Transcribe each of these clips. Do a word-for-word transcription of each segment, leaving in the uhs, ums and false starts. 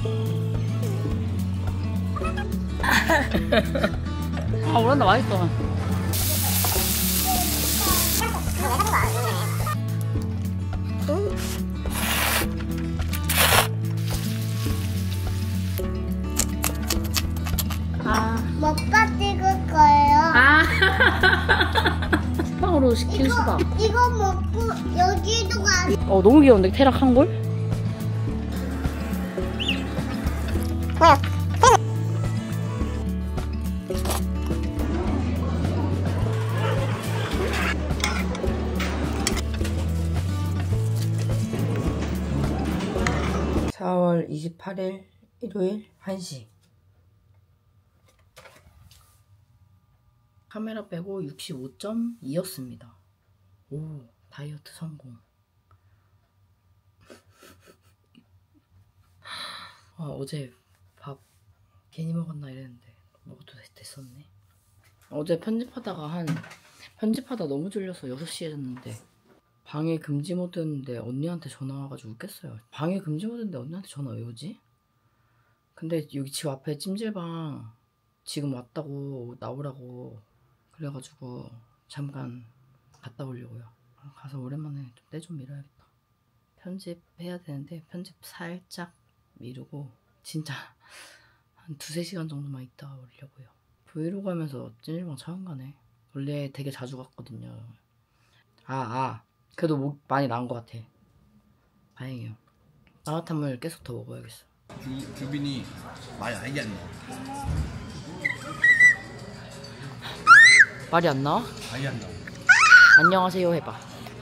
아, 오란다 맛있어. 아. 먹다 찍을 거예요. 아. 수박으로 시킨 이거, 수박. 이거 먹고 여기도 가. 어, 너무 귀여운데 태락한 걸? 사월 이십팔일 일요일 한 시. 카메라 빼고 육십오 점 이였습니다. 오, 다이어트 성공. 아, 어제 밥 괜히 먹었나 이랬는데 먹어도 됐었네. 어제 편집하다가 한 편집하다 너무 졸려서 여섯 시에 잤는데 방해 금지 모드였는데 언니한테 전화 와가지고 웃겠어요. 방해 금지 모드인데 언니한테 전화 왜 오지? 근데 여기 집 앞에 찜질방 지금 왔다고 나오라고 그래가지고 잠깐 갔다 오려고요. 가서 오랜만에 좀 때 좀 밀어야겠다. 편집해야 되는데 편집 살짝 미루고 진짜 한 두세 시간 정도만 있다 오려고요. 브이로그 하면서 찜질방 처음 가네. 원래 되게 자주 갔거든요. 아, 아. 그래도 목 많이 나은 것 같아. 다행이에요. 따뜻한 물 계속 더 먹어야겠어. 주, 주빈이 많이 알지 않나? 말이 안 나와? 알지 않나? 안녕하세요 해봐.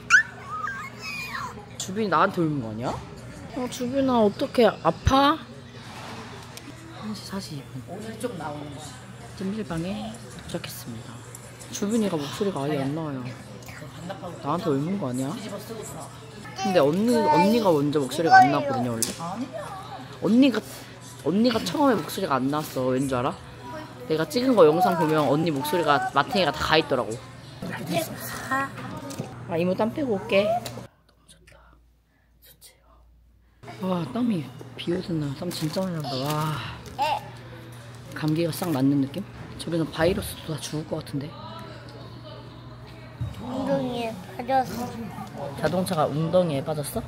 주빈이 나한테 울는 거 아니야? 어, 주빈아 어떡해, 아파? 한 시 사십이 분. 오늘 좀 나오는 거야. 찜질방에 도착했습니다. 주빈이가 목소리가 아예 안 나와요. 나한테 울는 거 아니야? 근데 언니, 언니가 먼저 목소리가 안 나왔거든요 원래. 언니가 언니가 처음에 목소리가 안 나왔어. 왠 줄 알아? 내가 찍은 거 영상 보면 언니 목소리가 마탱이가 다 가있더라고. 아, 이모 땀 빼고 올게. 너무 좋다. 좋지요. 와, 땀이 비 오던 날 땀 진짜 많이 난다. 와, 감기가 싹 낫는 느낌? 저기는 바이러스도 다 죽을 것 같은데. 엉덩이에 빠졌어. 자동차가 웅덩이에 빠졌어?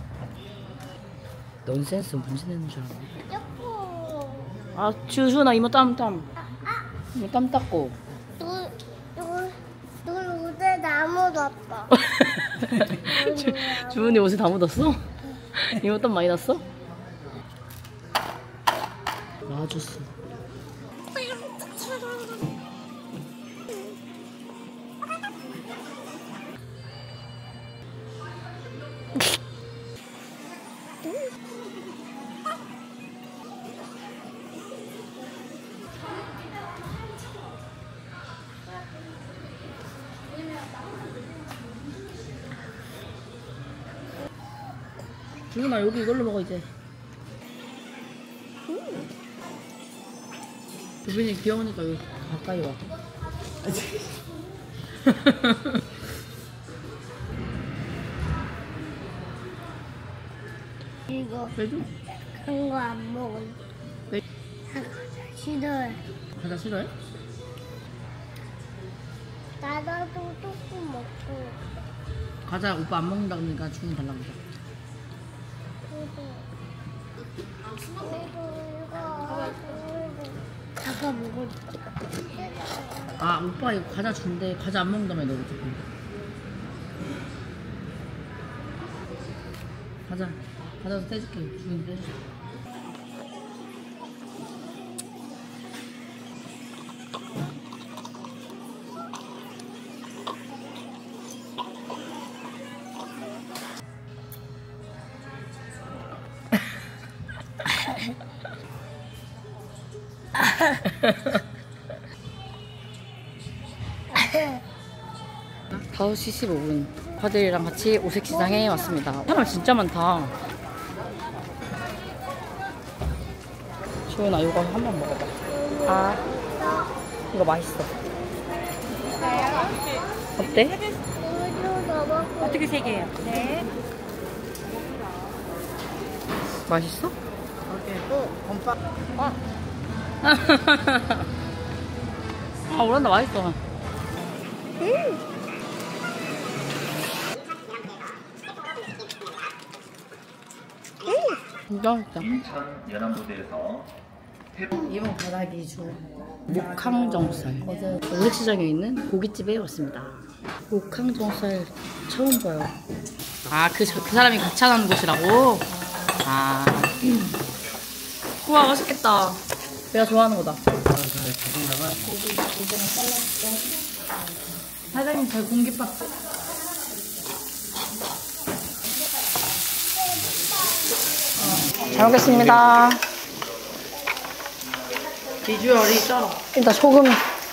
넌센스 문제 내는 줄 알았네. 아, 주준아 이모 땀 땀. 이모 땀 닦고. 누, 누, 누 옷에 다 묻었다. 주은이 옷에 다 묻었어? 이모 땀 많이 났어? 놔줬어. 주은아 여기 이걸로 먹어 이제. 주빈이 귀여우니까 여기 가까이 와. 이거 왜줘? 그런 거 안 먹어. 왜? 싫어해. 과자 싫어해? 나도 조금 먹고. 과자 오빠 안 먹는다 그러니까 주문 달라고 그래. 아까 먹었. 아, 오빠 이거 과자 준대. 과자 안 먹는다며 너 어떡해. 과자 과자도 떼줄게. 주문이 떼줄게. 다섯 시 십오 분 가들이랑 같이 오색시장에 왔습니다. 사람 진짜 많다. 조연아 이거 한번 먹어봐. 아, 이거 맛있어. 어때? 어떻게 세 개요? 네. 맛있어? 어, 건빵. 어. 아, 오란다 맛있어. 음. 진짜 맛있다. 인천 연안부두에서 이모 바닥이 주 목항정살. 어제 오색시장에 있는 고깃집에 왔습니다. 목항정살 처음 봐요. 아, 그, 그 사람이 극찬하는 곳이라고? 아. 우와, 맛있겠다. 내가 좋아하는 거다. 사장님, 잘 공깃밥. 잘 먹겠습니다. 비주얼이 쩔어. 일단 소금.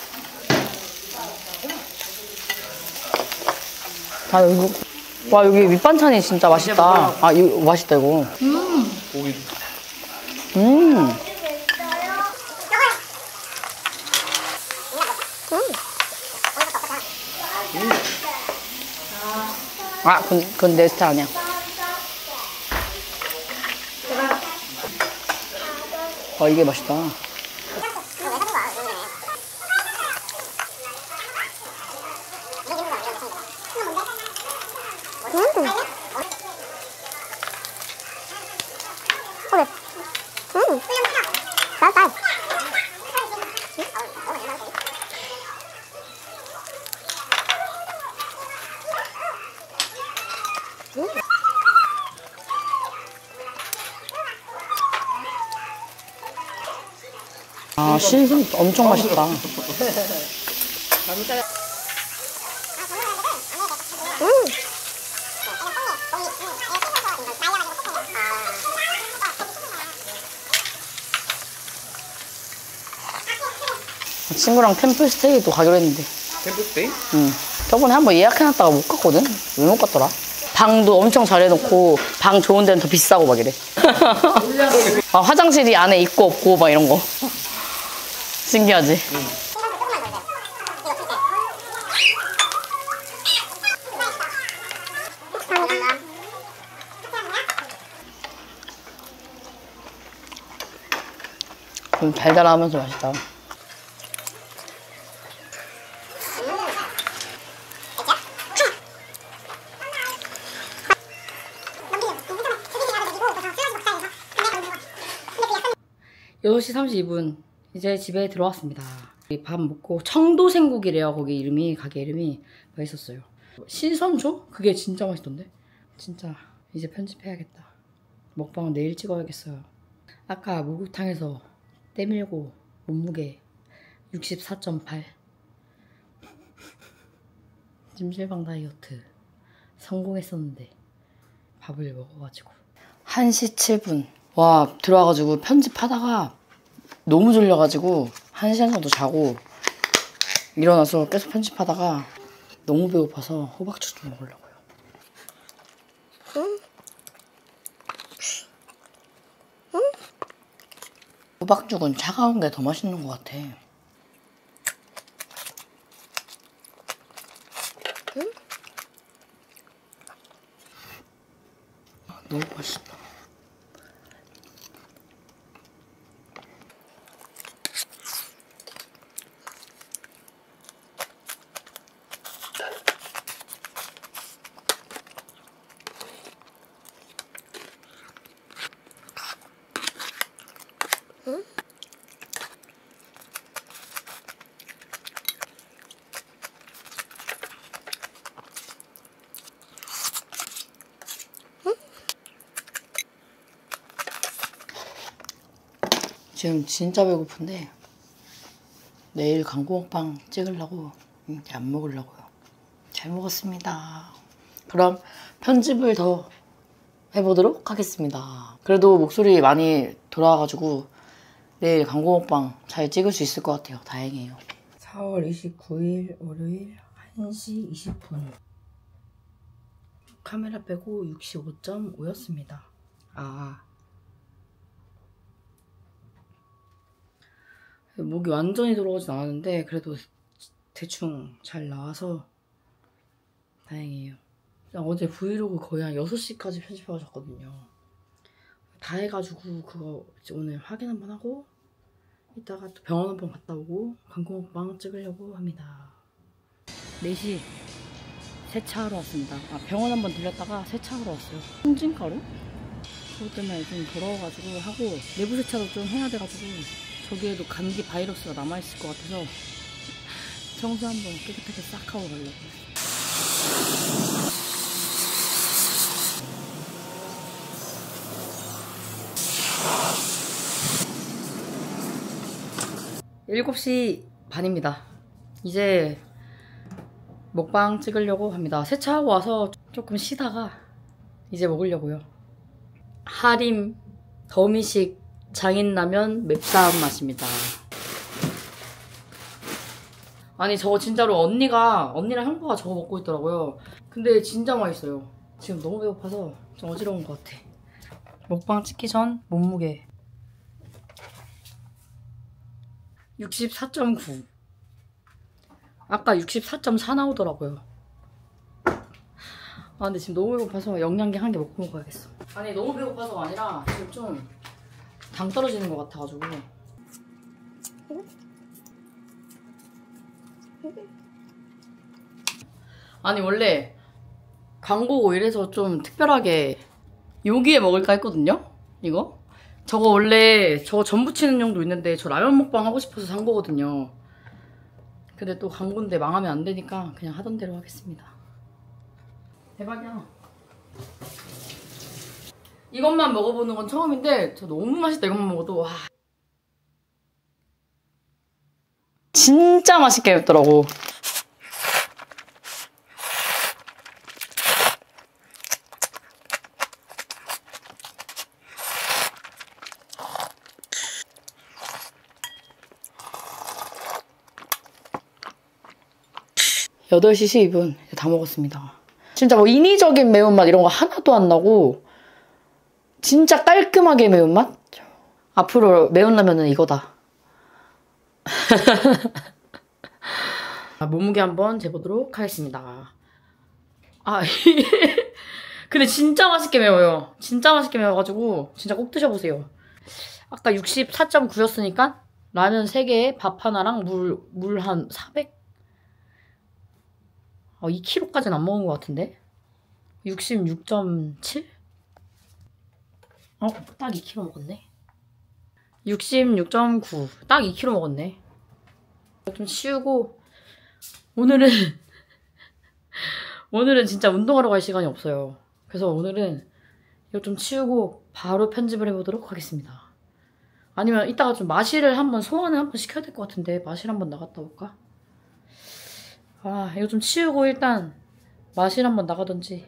아, 여기, 와, 여기 밑반찬이 진짜 맛있다. 아, 이거 맛있다, 이거. 음. 고기. 음. 아, 그건, 그건 내 스타일 아니야. 아, 이게 맛있다. 아, 신선 엄청 맛있다. 음. 친구랑 템플스테이도 가기로 했는데. 템플스테이? 응. 저번에 한번 예약해놨다가 못 갔거든? 왜 못 갔더라? 방도 엄청 잘 해놓고 방 좋은 데는 더 비싸고 막 이래. 아, 화장실이 안에 있고 없고 막 이런 거. 신기하지? 응. 좀 달달하면서 맛있다. 여섯 시 삼십이 분 이제 집에 들어왔습니다. 밥 먹고 청도생국이래요. 거기 이름이, 가게 이름이. 맛있었어요. 신선조? 그게 진짜 맛있던데? 진짜 이제 편집해야겠다. 먹방은 내일 찍어야겠어요. 아까 목욕탕에서 때밀고 몸무게 육십사 점 팔. 찜질방 다이어트 성공했었는데 밥을 먹어가지고 한 시 칠 분 와, 들어와가지고 편집하다가 너무 졸려가지고 한 시간 정도 자고 일어나서 계속 편집하다가 너무 배고파서 호박죽 좀 먹으려고요. 응? 응? 호박죽은 차가운 게 더 맛있는 것 같아. 응? 너무 맛있다. 응? 응? 지금 진짜 배고픈데 내일 광고 먹방 찍으려고 이제 안 먹으려고요. 잘 먹었습니다. 그럼 편집을 더 해보도록 하겠습니다. 그래도 목소리 많이 돌아와가지고 내일 광고 먹방 잘 찍을 수 있을 것 같아요. 다행이에요. 사월 이십구일 월요일 한 시 이십 분 카메라 빼고 육십오 점 오였습니다. 아, 목이 완전히 돌아오진 않았는데 그래도 대충 잘 나와서 다행이에요. 어제 브이로그 거의 한 여섯 시까지 편집하셨거든요. 다 해가지고 그거 이제 오늘 확인 한번 하고 이따가 또 병원 한번 갔다 오고 광고 먹방 찍으려고 합니다. 네 시 세차하러 왔습니다. 아, 병원 한번 들렸다가 세차하러 왔어요. 홍진가루? 그것 때문에 좀 더러워가지고 하고 내부 세차도 좀 해야 돼가지고 저기에도 감기 바이러스가 남아있을 것 같아서 청소 한번 깨끗하게 싹 하고 가려고요. 일곱 시 반입니다. 이제 먹방 찍으려고 합니다. 세차하고 와서 조금 쉬다가 이제 먹으려고요. 하림 더미식 장인라면 맵다운 맛입니다. 아니 저거 진짜로 언니가 언니랑 형부가 저거 먹고 있더라고요. 근데 진짜 맛있어요. 지금 너무 배고파서 좀 어지러운 것 같아. 먹방 찍기 전 몸무게 육십사 점 구. 아까 육십사 점 사 나오더라고요. 아 근데 지금 너무 배고파서 영양제 한 개 먹고 먹어야겠어. 아니 너무 배고파서가 아니라 지금 좀 당 떨어지는 것 같아가지고. 아니 원래 광고고 이래서 좀 특별하게 여기에 먹을까 했거든요? 이거? 저거 원래 저거 전 부치는 용도 있는데 저 라면 먹방 하고 싶어서 산 거거든요. 근데 또 광고인데 망하면 안 되니까 그냥 하던 대로 하겠습니다. 대박이야. 이것만 먹어보는 건 처음인데 저 너무 맛있다. 이것만 먹어도 와. 진짜 맛있게 맵더라고. 여덟 시 십이 분 다 먹었습니다. 진짜 뭐 인위적인 매운맛 이런 거 하나도 안 나고 진짜 깔끔하게 매운맛? 앞으로 매운 라면은 이거다. 몸무게 한번 재보도록 하겠습니다. 아 근데 진짜 맛있게 매워요. 진짜 맛있게 매워가지고 진짜 꼭 드셔보세요. 아까 육십사 점 구였으니까 라면 세 개에 밥 하나랑 물, 물 한 사백? 아, 이 킬로그램까지는 안 먹은 것 같은데? 육십육 점 칠? 어? 딱 이 킬로그램 먹었네. 육십육 점 구. 딱 이 킬로그램 먹었네. 좀 치우고 오늘은 오늘은 진짜 운동하러 갈 시간이 없어요. 그래서 오늘은 이거 좀 치우고 바로 편집을 해보도록 하겠습니다. 아니면 이따가 좀 마실을 한번 소화를 한번 시켜야 될 것 같은데 마실 한번 나갔다 올까? 아 이거 좀 치우고 일단 마실 한번 나가던지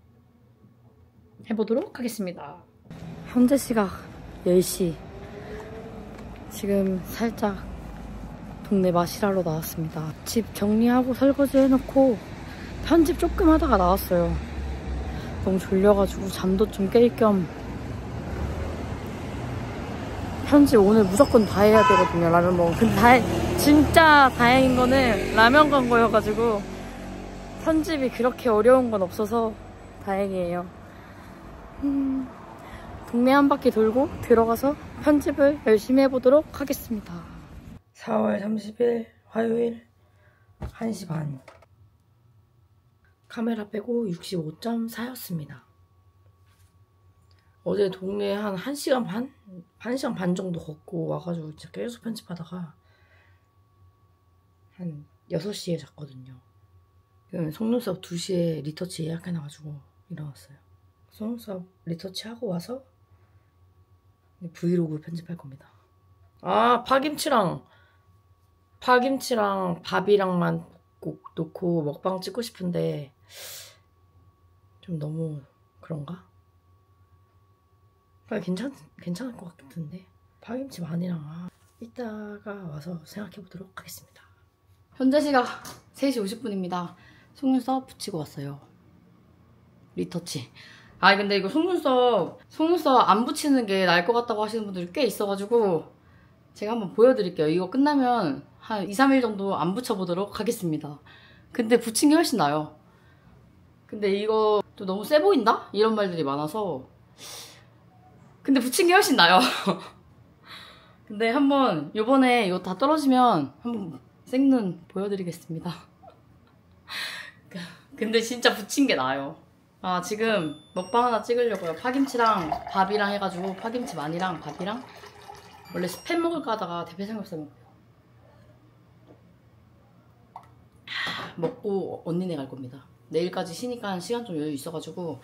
해보도록 하겠습니다. 현재 시각 열 시. 지금 살짝 동네 마실하러 나왔습니다. 집 정리하고 설거지 해놓고 편집 조금 하다가 나왔어요. 너무 졸려가지고 잠도 좀 깰 겸 편집 오늘 무조건 다 해야 되거든요. 라면 먹으면. 근데 다, 진짜 다행인 거는 라면 광고여가지고 편집이 그렇게 어려운 건 없어서 다행이에요. 음, 동네 한 바퀴 돌고 들어가서 편집을 열심히 해보도록 하겠습니다. 사월 삼십일 화요일 한 시 반. 카메라 빼고 육십오 점 사였습니다. 어제 동네 한 1시간 반? 한 시간 반 정도 걷고 와가지고 진짜 계속 편집하다가 한 여섯 시에 잤거든요. 속눈썹 두 시에 리터치 예약해놔가지고 일어났어요. 속눈썹 리터치 하고 와서 브이로그 편집할 겁니다. 아 파김치랑 파김치랑 밥이랑만 꼭 놓고 먹방 찍고 싶은데 좀 너무 그런가? 아, 괜찮, 괜찮을 것 같은데 파김치 많이랑 아, 이따가 와서 생각해보도록 하겠습니다. 현재 시각 세 시 오십 분입니다. 속눈썹 붙이고 왔어요. 리터치. 아 근데 이거 속눈썹 속눈썹 안 붙이는 게 나을 것 같다고 하시는 분들이 꽤 있어가지고 제가 한번 보여드릴게요. 이거 끝나면 한 이, 삼 일 정도 안 붙여보도록 하겠습니다. 근데 붙인 게 훨씬 나아요. 근데 이거 또 너무 세 보인다? 이런 말들이 많아서 근데 부친 게 훨씬 나아요. 근데 한번 요번에 이거 다 떨어지면 한번 생눈 보여드리겠습니다. 근데 진짜 부친 게 나아요. 아 지금 먹방 하나 찍으려고요. 파김치랑 밥이랑 해가지고 파김치 마니랑 밥이랑 원래 스팸 먹을까 하다가 대패 삼겹살 먹고요. 먹고 언니네 갈 겁니다. 내일까지 쉬니까 시간 좀 여유 있어가지고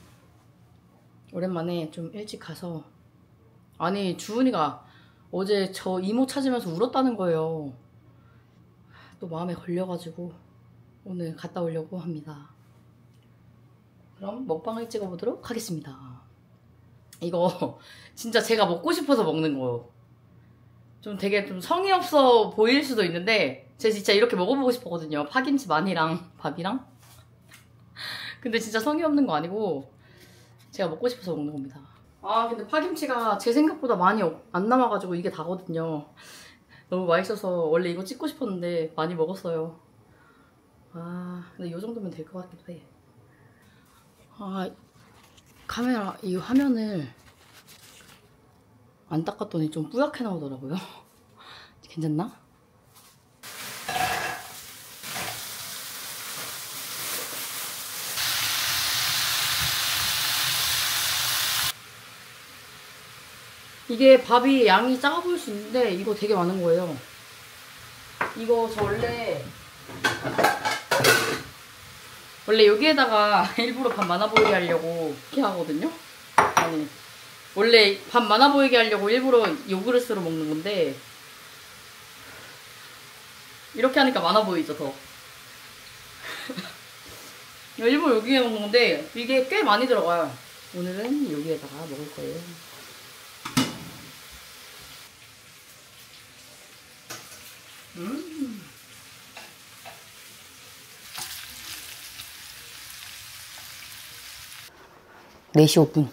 오랜만에 좀 일찍 가서. 아니 주은이가 어제 저 이모 찾으면서 울었다는 거예요. 또 마음에 걸려가지고 오늘 갔다 오려고 합니다. 그럼 먹방을 찍어보도록 하겠습니다. 이거 진짜 제가 먹고 싶어서 먹는 거예요. 좀 되게 좀 성의 없어 보일 수도 있는데 제가 진짜 이렇게 먹어보고 싶었거든요. 파김치 마니랑 밥이랑. 근데 진짜 성의 없는 거 아니고 제가 먹고 싶어서 먹는 겁니다. 아 근데 파김치가 제 생각보다 많이 안 남아가지고 이게 다거든요. 너무 맛있어서 원래 이거 찍고 싶었는데 많이 먹었어요. 아 근데 이 정도면 될 것 같기도 해. 아 카메라 이 화면을 안 닦았더니 좀 뿌옇게 나오더라고요. 괜찮나? 이게 밥이 양이 작아 보일 수 있는데 이거 되게 많은 거예요. 이거 저 원래 원래 여기에다가 일부러 밥 많아 보이게 하려고 이렇게 하거든요. 아니 원래 밥 많아 보이게 하려고 일부러 요 그릇으로 먹는 건데 이렇게 하니까 많아 보이죠 더. 일부러 여기에 먹는 건데 이게 꽤 많이 들어가요. 오늘은 여기에다가 먹을 거예요. 음. 네 시 오 분.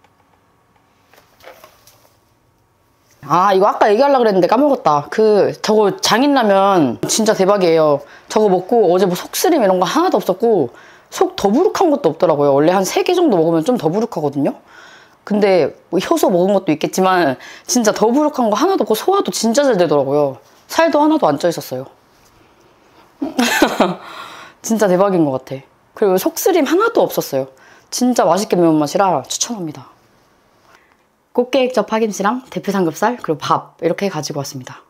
아 이거 아까 얘기하려고 그랬는데 까먹었다. 그 저거 장인라면 진짜 대박이에요. 저거 먹고 어제 뭐 속쓰림 이런 거 하나도 없었고 속 더부룩한 것도 없더라고요. 원래 한 세 개 정도 먹으면 좀 더부룩하거든요. 근데 뭐 효소 먹은 것도 있겠지만 진짜 더부룩한 거 하나도 없고 소화도 진짜 잘 되더라고요. 살도 하나도 안 쪄 있었어요. 진짜 대박인 것 같아. 그리고 속쓰림 하나도 없었어요. 진짜 맛있게 매운맛이라 추천합니다. 꽃게액젓 파김치랑 대패 삼겹살 그리고 밥 이렇게 가지고 왔습니다.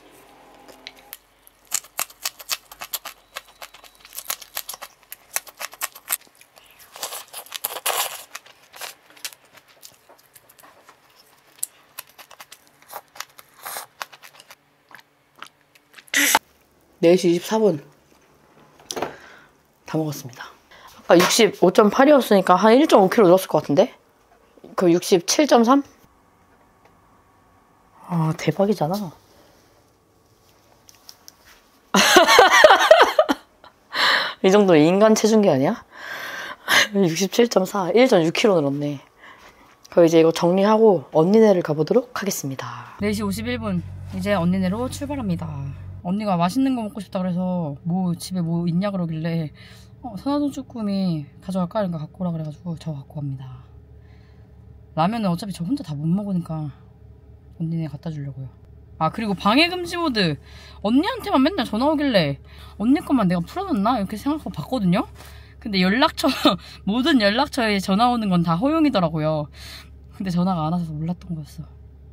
네 시 이십사 분 다 먹었습니다. 아까 육십오 점 팔이었으니까 한 일 점 오 킬로그램 늘었을 것 같은데? 그 육십칠 점 삼? 아 대박이잖아. 이 정도면 인간 체중계 아니야? 육십칠 점 사, 일 점 육 킬로그램 늘었네. 그럼 이제 이거 정리하고 언니네를 가보도록 하겠습니다. 네 시 오십일 분 이제 언니네로 출발합니다. 언니가 맛있는 거 먹고 싶다 그래서 뭐 집에 뭐 있냐 그러길래 어, 선화동 쭈꾸미 가져갈까? 이런 거 갖고 오라 그래가지고 저 갖고 갑니다. 라면은 어차피 저 혼자 다 못 먹으니까 언니네 갖다 주려고요. 아 그리고 방해금지 모드 언니한테만 맨날 전화 오길래 언니 것만 내가 풀어놨나? 이렇게 생각하고 봤거든요. 근데 연락처 모든 연락처에 전화 오는 건 다 허용이더라고요. 근데 전화가 안 와서 몰랐던 거였어.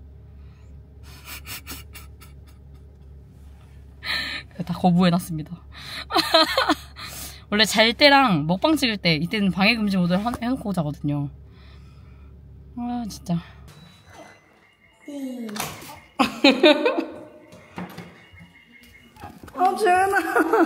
다 거부해놨습니다. 원래 잘 때랑 먹방 찍을 때 이때는 방해금지 모드를 해놓고 자거든요. 아 진짜. 아 주연아.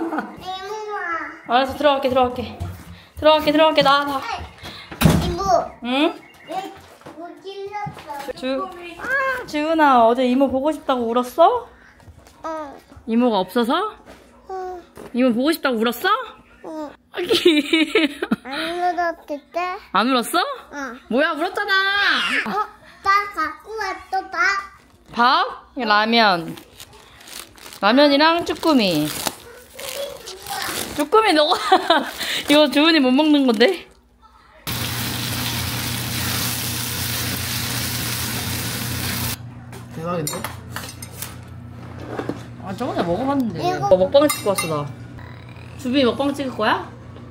알았어 들어갈게 들어갈게 들어갈게 들어갈게 나와. 이모. 응? 뭐 찔렀어? 주 아, 주은아 어제 이모 보고 싶다고 울었어? 응. 이모가 없어서? 응. 이모 보고 싶다고 울었어? 응. 아기. 안 울었을 때? 안 울었어? 응. 뭐야 울었잖아. 어? 나 갖고 왔어 밥. 밥? 라면. 라면이랑 쭈꾸미. 쭈꾸미 너가 이거 주은이 못 먹는 건데? 대박인데? 아 저번에 먹어봤는데. 이거- 어, 먹방 찍고 왔어 나. 주빈이 먹방 찍을 거야?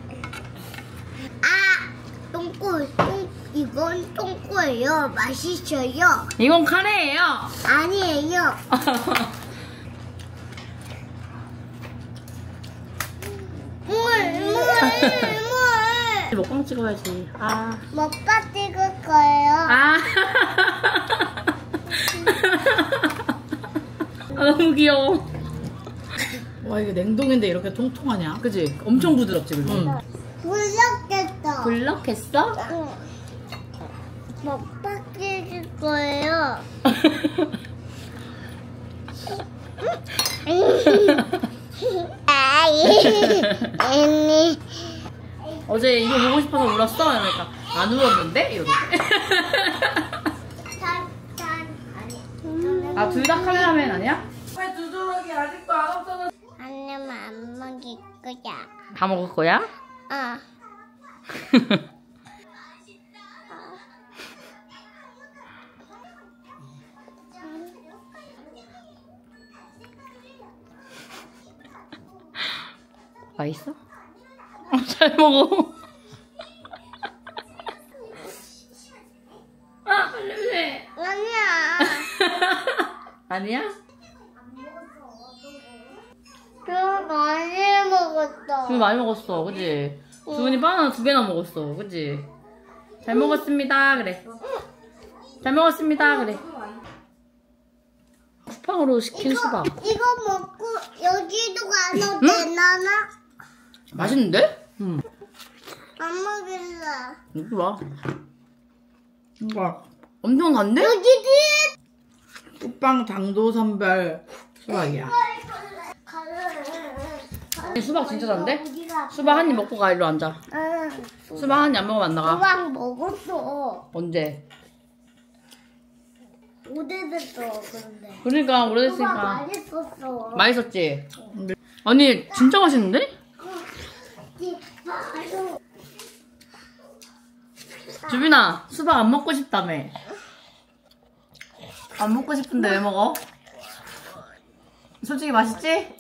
아, 똥꼬, 똥, 이건 똥꼬예요. 맛있어요. 이건 카레예요. 아니에요. 물, 물, 물. 먹방 찍어야지. 아. 먹방 찍을 거예요. 아. 아 너무 귀여워. 와 이게 냉동인데 이렇게 통통하냐? 그지? 엄청 부드럽지 그지? 응. 불렀겠다. 불렀겠어? 응. 먹방 찍을 거예요. 아이, 어제 이거 보고 싶어서 울었어? 그러니까 안 울었는데? 이러고. 아 둘 다 카메라맨 아니야? 왜 두드러기 아직도 안 없어졌어? 하나만 안 먹일 거야. 다 먹을 거야? 어. 맛있어? 어, 잘 먹어. 아, 냄새. 아니야. 아니야? 좀 많이 먹었어. 주문 많이 먹었어, 그지? 주문이 바나나 두 개나 먹었어, 그지? 잘 먹었습니다, 그래. 잘 먹었습니다, 그래. 쿠팡으로 시킨 수박. 이거 먹고 여기도 가도 되나나? 맛있는데? 응. 안 먹을래. 이거 봐. 이거 엄청 단데? 여기 뒤에 뚝방 당도 선별 수박이야. 수박 진짜 단데? 수박 한 입 먹고 가, 일로 앉아. 응. 수박 한 입 안 먹으면 안 나가. 수박 먹었어. 언제? 오래됐어 근데. 그러니까 수박 오래됐으니까. 맛있었어. 맛있었지? 아니 진짜 맛있는데? 바로 주빈아 수박 안 먹고 싶다며. 안 먹고 싶은데 왜 먹어? 솔직히 맛있지?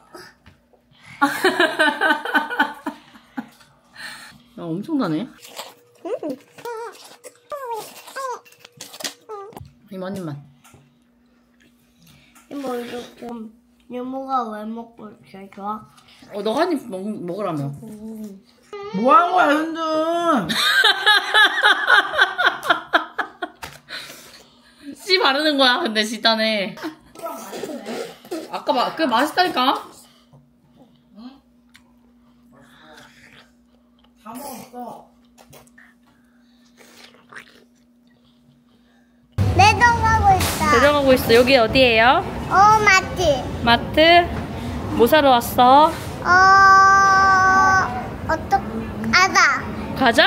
야, 엄청나네. 이만 한 입만. 이모 이렇게 이모가 왜 먹고 제일 좋아? 어, 너 한 입 먹으라며. 뭐 한 거야 현준? 씨 바르는 거야. 근데 진짜네. 아까 막 그 맛있다니까. 다 먹었어. 내려가고 있다. 내려가고 있어. 여기 어디예요? 어 맞지? 마트. 뭐 사러 왔어? 어 어떡 아다 과자?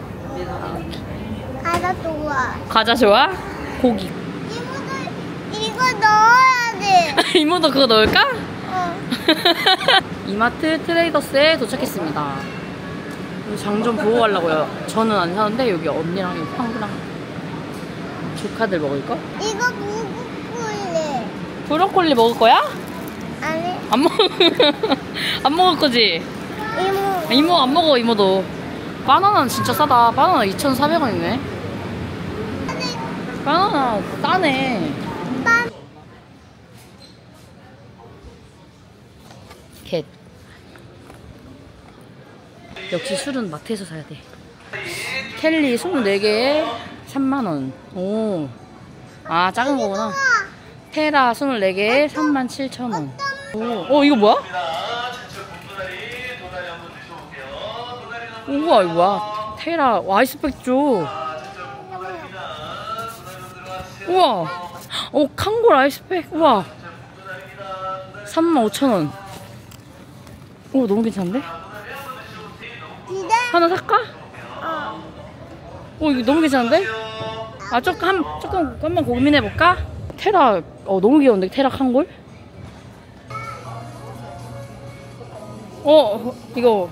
아다 좋아. 과자 좋아? 고기. 이모들 이거 넣어야 돼. 이모도 그거 넣을까? 어. 이마트 트레이더스에 도착했습니다. 장 좀 보고 가려고요. 저는 안 사는데 여기 언니랑 형부랑 조카들 먹을 거? 이거 무국꿀래. 브로콜리 먹을 거야? 아니 안 먹, 안 먹을 거지? 이모 이모 안 먹어, 이모도. 바나나는 진짜 싸다. 바나나 이천사백 원이네. 바나나 싸네. 딴 겟. 역시 술은 마트에서 사야 돼. 켈리 이십사 개에 삼만 원. 오. 아, 작은 거구나. 테라 이십사 개에 삼만 칠천 원. 오. 어, 이거 뭐야? 우와, 이거 뭐야? 테라 아이스팩 줘. 우와. 어, 칸골 아이스팩. 우와. 삼만 오천 원. 오, 너무 괜찮은데? 기대. 하나 살까? 어. 오, 이거 너무 괜찮은데? 아, 조금, 한, 조금, 한번 고민해볼까? 테라, 어, 너무 귀여운데, 테라 칸골? 어, 이거,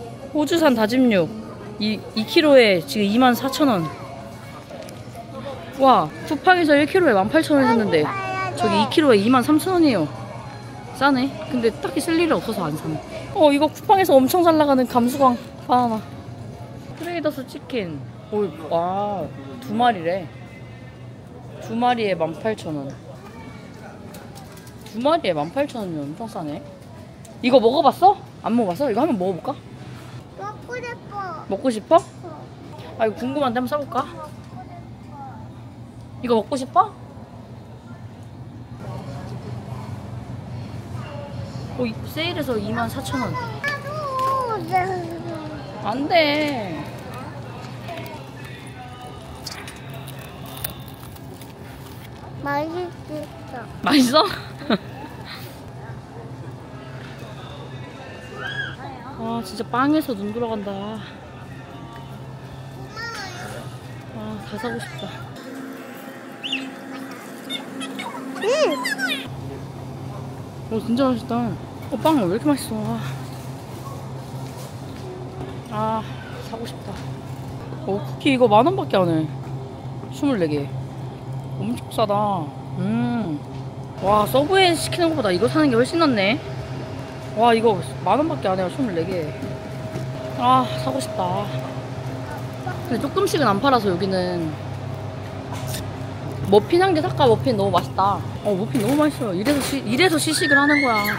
호주산 다짐육. 이, 이 킬로그램에 지금 이만 사천 원. 와, 쿠팡에서 일 킬로그램에 만 팔천 원 샀는데 저기 이 킬로그램에 이만 삼천 원이에요. 싸네. 근데 딱히 쓸 일이 없어서 안 사네. 어, 이거 쿠팡에서 엄청 잘 나가는 감수광 바나나. 트레이더스 치킨. 오, 와, 두 마리래. 두 마리에 만 팔천 원. 두 마리에 만 팔천 원이면 엄청 싸네. 이거 먹어봤어? 안 먹어봤어? 이거 한번 먹어볼까? 먹고 싶어. 먹고 싶어? 아, 이거 궁금한데 한번 사볼까? 이거 먹고 싶어? 어, 이- 세일해서 이만 사천 원. 안 돼. 맛있겠어. 맛있어? 아, 진짜 빵에서 눈 돌아간다. 아, 다 사고 싶다. 오, 진짜 맛있다. 어, 빵 왜 이렇게 맛있어? 아, 아, 사고 싶다. 어, 쿠키 이거 만 원밖에 안 해. 스물네 개. 엄청 싸다. 음. 와, 서브웨이 시키는 것보다 이거 사는 게 훨씬 낫네. 와, 이거 만 원밖에 안 해요. 스물네 개. 아, 사고 싶다. 근데 조금씩은 안 팔아서 여기는. 머핀 한 개 살까? 머핀 너무 맛있다. 어, 머핀 너무 맛있어요. 이래서 시, 이래서 시식을 하는 거야.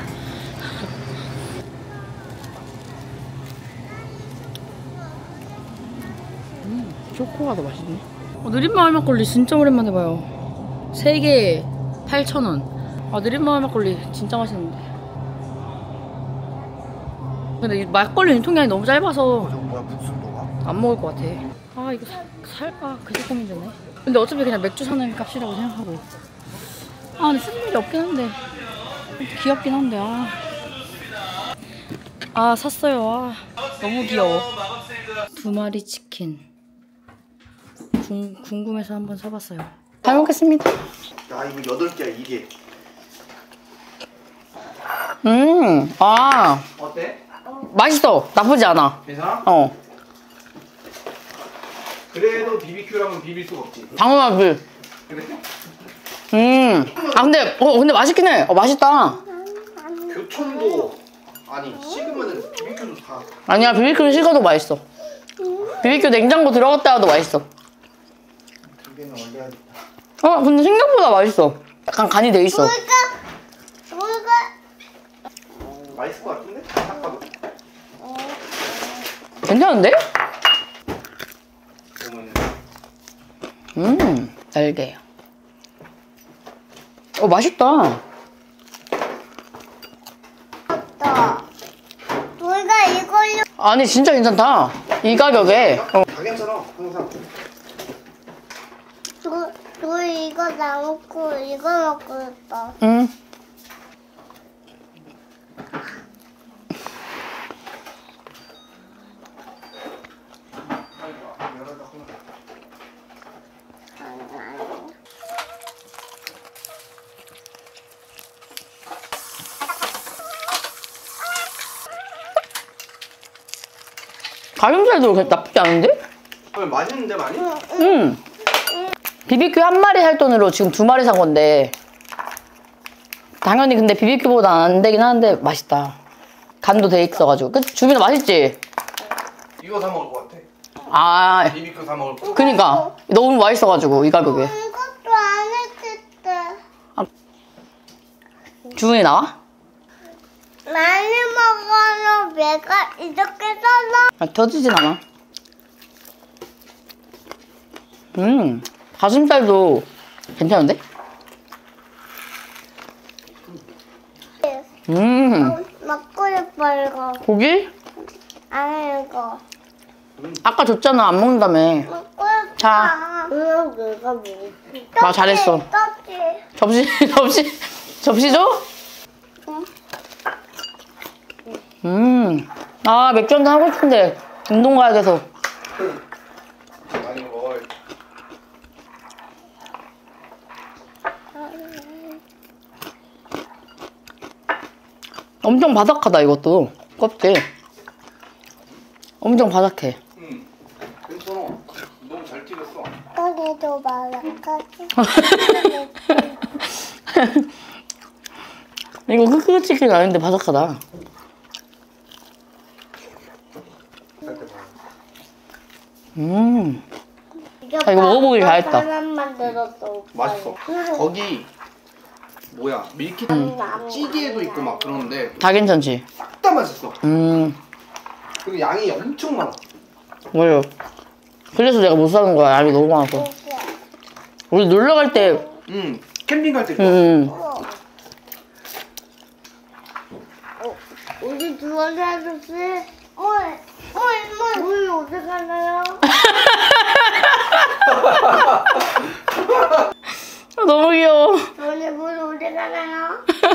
음, 초코가 더 맛있네. 어, 느린마을 막걸리 진짜 오랜만에 봐요. 세 개에 팔천 원. 아, 느린마을 막걸리 진짜 맛있는데. 근데 이 막걸리 유통기한이 너무 짧아서 저거 뭐야 무슨 거가? 안 먹을 것 같아. 아, 이거 사, 살까? 그게 고민되네. 근데 어차피 그냥 맥주 사는 값이라고 생각하고. 아, 근데 쓸 일이 없긴 한데. 귀엽긴 한데, 아. 아, 샀어요. 아, 너무 귀여워. 두 마리 치킨. 궁, 궁금해서 한번 사봤어요. 잘 먹겠습니다. 야 이거 여덟 개야 이게. 음, 아, 어때? 맛있어. 나쁘지 않아. 괜찮아? 어. 그래도 비비큐랑은 비빌 수가 없지. 방어맛을. 그래? 음. 아, 근데, 어, 근데 맛있긴 해. 어, 맛있다. 교촌도 아니 식으면은 비비큐도 다. 아니야, 비비큐는 식어도 맛있어. 비비큐 냉장고 들어갔다 와도 맛있어. 두 개는 올려야겠다. 어, 근데 생각보다 맛있어. 약간 간이 돼 있어. 뭘까? 뭘까? 어, 맛있을 것 같은데? 딱 봐도. 괜찮은데? 보면은 음, 날개. 어, 맛있다. 뭘까 이걸로 아니, 진짜 괜찮다. 이 가격에. 어. 다 괜찮아 항상. 너, 너 이거 남고 이거 먹고 싶어. 응. 가격대도 나쁘지 않은데? 어, 맛있는데 많이? 응. 비비큐 한 마리 살 돈으로 지금 두 마리 산 건데. 당연히 근데 비비큐보다 안 되긴 하는데 맛있다. 간도 돼 있어가지고. 그 주민아 맛있지? 이거 사 먹을 것 같아. 아, 비비큐 사 먹을 거. 그니까 너무 맛있어가지고 이 가격에. 이것도 안 했을 때 주문이 나와? 많이 먹어서 배가 이렇게 살아. 아, 터지진 않아. 음, 가슴살도 괜찮은데? 음, 먹고 싶어 이거. 고기? 아니 이거. 아까 줬잖아. 안 먹는다며. 먹고 싶어. 자. 응, 내가 먹어. 아, 잘했어. 떡지. 접시, 접시, 접시 줘? 음, 아, 맥주 한잔 하고 싶은데 운동 가야 돼서. 많이 먹어. 엄청 바삭하다 이것도. 껍질 엄청 바삭해. 응. 괜찮아. 너무 잘 튀겼어. 떡이 줘봐. 바삭하지? 이거 크크 치킨 아닌데 바삭하다. 음. 아, 이거 먹어보길 잘했다. 하나만 들었어. 오빠. 맛있어. 거기 뭐야 밀키트 찌개도 있고 막 그러는데 다 괜찮지? 싹 다 맛있어. 음. 그리고 양이 엄청 많아. 뭐요? 그래서 내가 못 사는 거야. 양이 너무 많아서. 우리 놀러 갈 때. 응. 캠핑 갈 때. 음. 어, 우리 주원이 아저씨. 어이, 어이, 어이. 우리 어디 가나요? 너무 귀여워. 주원이 우리 어디 가나요?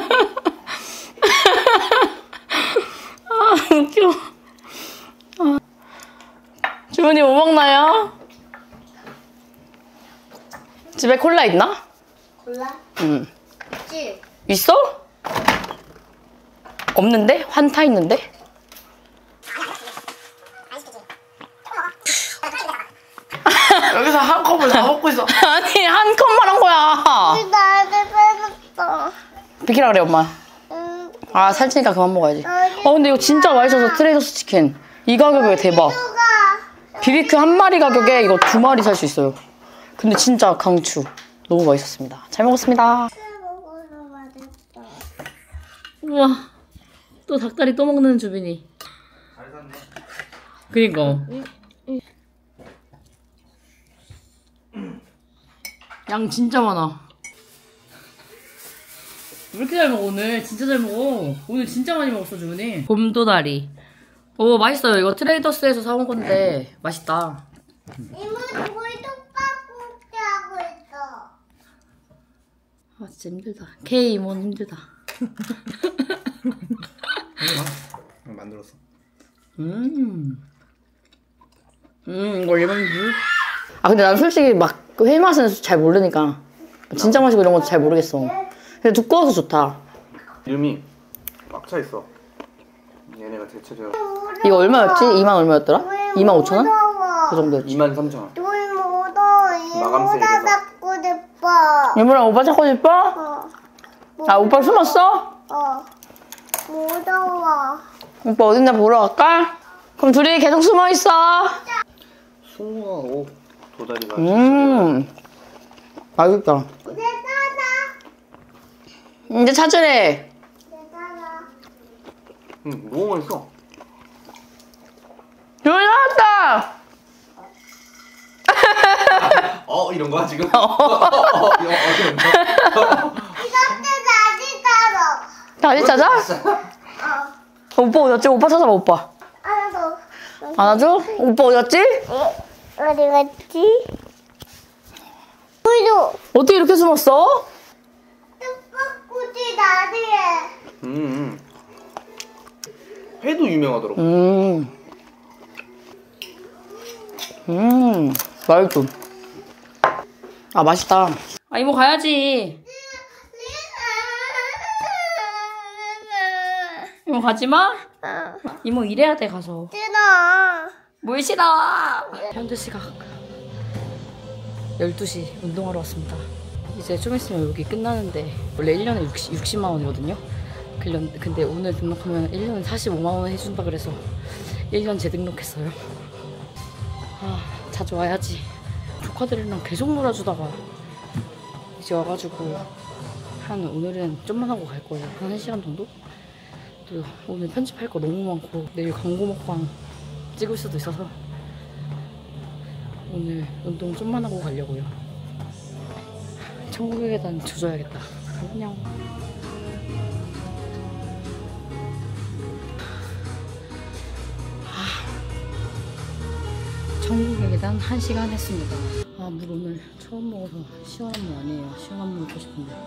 아, 웃겨. 아. 주문이 뭐 먹나요? 집에 콜라 있나? 몰라? 응. 있지? 있어? 없는데? 환타 있는데? 여기서 한 컵을 다 먹고 있어. 아니, 한 컵만 한 거야. 우리 나한테 빼줬어. 비키라 그래, 엄마. 응. 아, 살찌니까 그만 먹어야지. 어, 근데 이거 진짜 맛있어서 트레이더스 치킨. 이 가격에 대박. 누가? 비비큐 한 마리 가격에 이거 두 마리 살 수 있어요. 근데 진짜 강추. 너무 맛있었습니다. 잘 먹었습니다. 먹어서 맛있어. 우와. 또 닭다리 또 먹는 주빈이. 잘 샀네. 그니까. 양 진짜 많아. 왜 이렇게 잘 먹어 오늘? 진짜 잘 먹어. 오늘 진짜 많이 먹었어 주문이. 곰도다리. 오 맛있어요. 이거 트레이더스에서 사온 건데 맛있다. 이모는 물 똑바꾸게 하고 있어. 아 진짜 힘들다. K 이모는 힘들다. 만들었어. 음. 음 이거 일반 물. 아 근데 난 솔직히 막 그 회 맛은 잘 모르니까 진짜 맛이고 이런 것도 잘 모르겠어. 근데 두꺼워서 좋다. 이름이 꽉 차 있어. 얘네가 대체적으로 이거 얼마였지? 이만 얼마였더라? 이만 오천 원? 그 정도였지. 이만 삼천 원. 물 묻어. 마감 세일에서. 이모가 잡고 싶어. 얘들아 오빠 찾고 싶어? 어. 아 오빠 숨었어? 어. 무서워. 오빠 어딨나 보러 갈까? 그럼 둘이 계속 숨어 있어. 숭어하고 도다리가 음, 맛있다. 내 따라. 이제 찾으래. 내 따라. 응 너무 맛있어. 주문 나왔다. 어 이런 거야 지금? 어, 어, 이런 거? 이것도 다시 따라. 다시 찾아? 어. 오빠 어디였지? 오빠 찾아봐 오빠. 알았어. 안아줘? 오빠 어디였지? 어디 갔지? 물도. 어떻게 이렇게 숨었어? 뜻밖굳이 다리에. 음. 회도 유명하더라고. 음, 음, 맛있어. 아 맛있다. 아 이모 가야지. 이모 가지 마. 이모 일해야 돼 가서. 싫어. 뭘 싫어? 현재 시각 열두 시 운동하러 왔습니다. 이제 좀 있으면 여기 끝나는데 원래 일 년에 육십만 원이거든요. 근데 오늘 등록하면 일 년에 사십오만 원 해준다 그래서 일 년 재등록했어요. 아 자주 와야지. 조카들이랑 계속 놀아주다가 이제 와가지고 한 오늘은 좀만 하고 갈 거예요. 한 1시간 정도? 또 오늘 편집할 거 너무 많고 내일 광고 먹방 찍을 수도 있어서 오늘 운동 좀만 하고 가려고요. 천국의 계단 조져야겠다. 안녕. 천국의 계단 한 시간 했습니다. 아, 물 오늘 처음 먹어서 시원한 물 아니에요. 시원한 물 먹고 싶은데.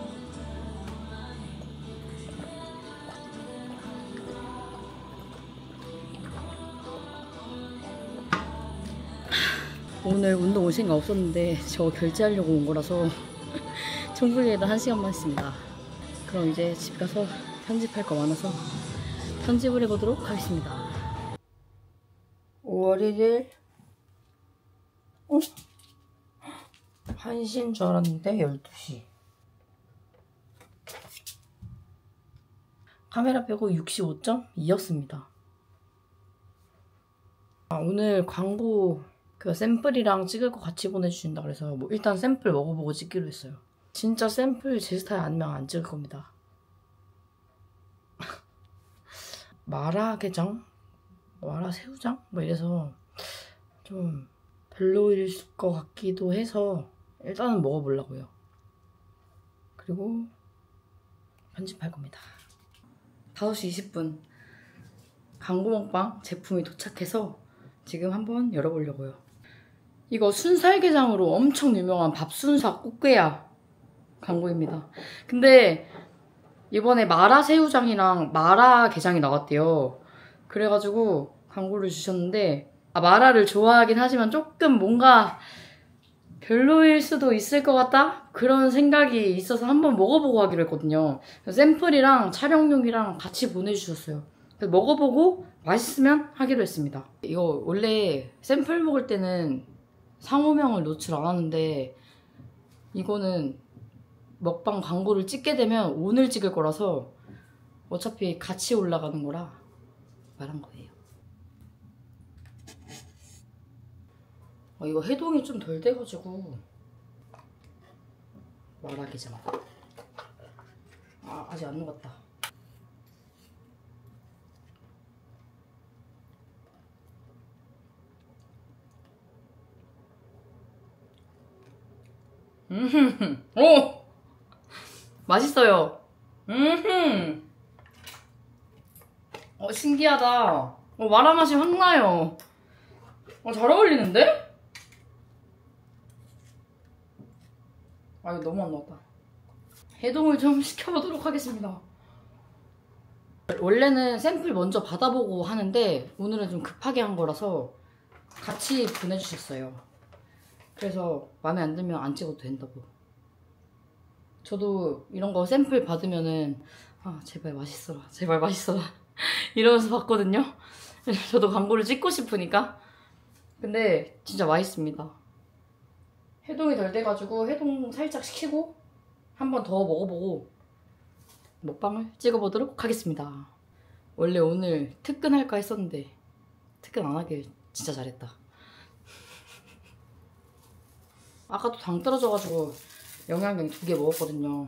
오늘 운동 올 생각 없었는데 저 결제하려고 온 거라서 천국의 계단 한 시간만 했습니다. 그럼 이제 집 가서 편집할 거 많아서 편집을 해보도록 하겠습니다. 오월 일일 어? 한 시인 줄 알았는데 열두 시. 카메라 빼고 육십오 점 이였습니다. 아, 오늘 광고 그 샘플이랑 찍을 거 같이 보내주신다 그래서 뭐 일단 샘플 먹어보고 찍기로 했어요. 진짜 샘플 제 스타일 아니면 안 찍을 겁니다. 마라게장? 마라새우장? 뭐 이래서 좀 별로일 것 같기도 해서 일단은 먹어보려고요. 그리고 편집할 겁니다. 다섯 시 이십 분 광고 먹방 제품이 도착해서 지금 한번 열어보려고요. 이거 순살게장으로 엄청 유명한 밥순사 꽃게야 광고입니다. 근데 이번에 마라새우장이랑 마라게장이 나왔대요. 그래가지고 광고를 주셨는데 아, 마라를 좋아하긴 하지만 조금 뭔가 별로일 수도 있을 것 같다? 그런 생각이 있어서 한번 먹어보고 하기로 했거든요. 샘플이랑 촬영용이랑 같이 보내주셨어요. 그래서 먹어보고 맛있으면 하기로 했습니다. 이거 원래 샘플 먹을 때는 상호명을 노출 안 하는데 이거는 먹방 광고를 찍게 되면 오늘 찍을 거라서 어차피 같이 올라가는 거라 말한 거예요. 어, 이거 해동이 좀 덜 돼가지고 마라게장. 아, 아직 안 녹았다. 음, 오! 맛있어요. 음, 어, 신기하다. 어, 마라 맛이 확 나요. 어, 잘 어울리는데? 아, 이거 너무 안 나왔다. 해동을 좀 시켜보도록 하겠습니다. 원래는 샘플 먼저 받아보고 하는데 오늘은 좀 급하게 한 거라서 같이 보내주셨어요. 그래서 마음에 안 들면 안 찍어도 된다고. 저도 이런 거 샘플 받으면은 아 제발 맛있어라 제발 맛있어라 이러면서 봤거든요. 저도 광고를 찍고 싶으니까. 근데 진짜 맛있습니다. 해동이 덜 돼가지고 해동 살짝 시키고 한 번 더 먹어보고 먹방을 찍어보도록 하겠습니다. 원래 오늘 특근할까 했었는데 특근 안 하길 진짜 잘했다. 아까도 당 떨어져가지고 영양갱 두 개 먹었거든요.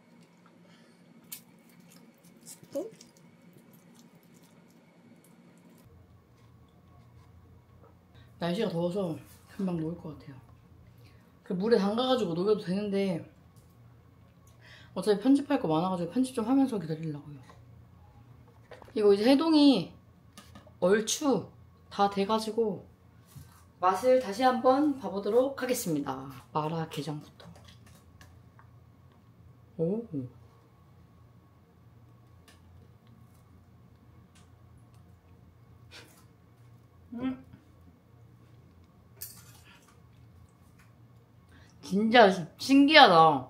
날씨가 더워서 금방 녹을 것 같아요. 그 물에 담가가지고 녹여도 되는데 어차피 편집할 거 많아가지고 편집 좀 하면서 기다리려고요. 이거 이제 해동이 얼추 다 돼가지고 맛을 다시 한번 봐보도록 하겠습니다. 마라게장부터. 오. 음. 진짜 신기하다.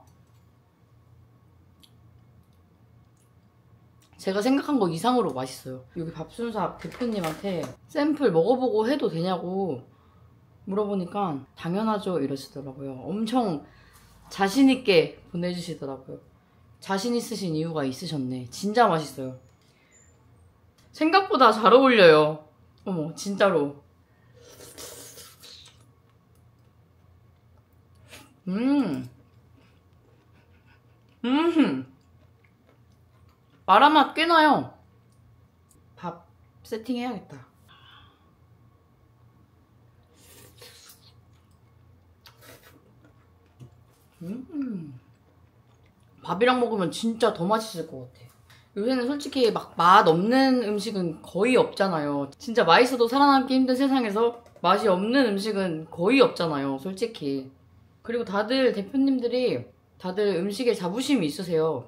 제가 생각한 거 이상으로 맛있어요. 여기 밥순사 대표님한테 샘플 먹어보고 해도 되냐고 물어보니까 당연하죠 이러시더라고요. 엄청 자신있게 보내주시더라고요. 자신 있으신 이유가 있으셨네. 진짜 맛있어요. 생각보다 잘 어울려요. 어머 진짜로. 음. 음. 마라맛 꽤 나요. 밥 세팅해야겠다. 음. 밥이랑 먹으면 진짜 더 맛있을 것 같아. 요새는 솔직히 막 맛 없는 음식은 거의 없잖아요. 진짜 맛있어도 살아남기 힘든 세상에서 맛이 없는 음식은 거의 없잖아요, 솔직히. 그리고 다들 대표님들이 다들 음식에 자부심이 있으세요.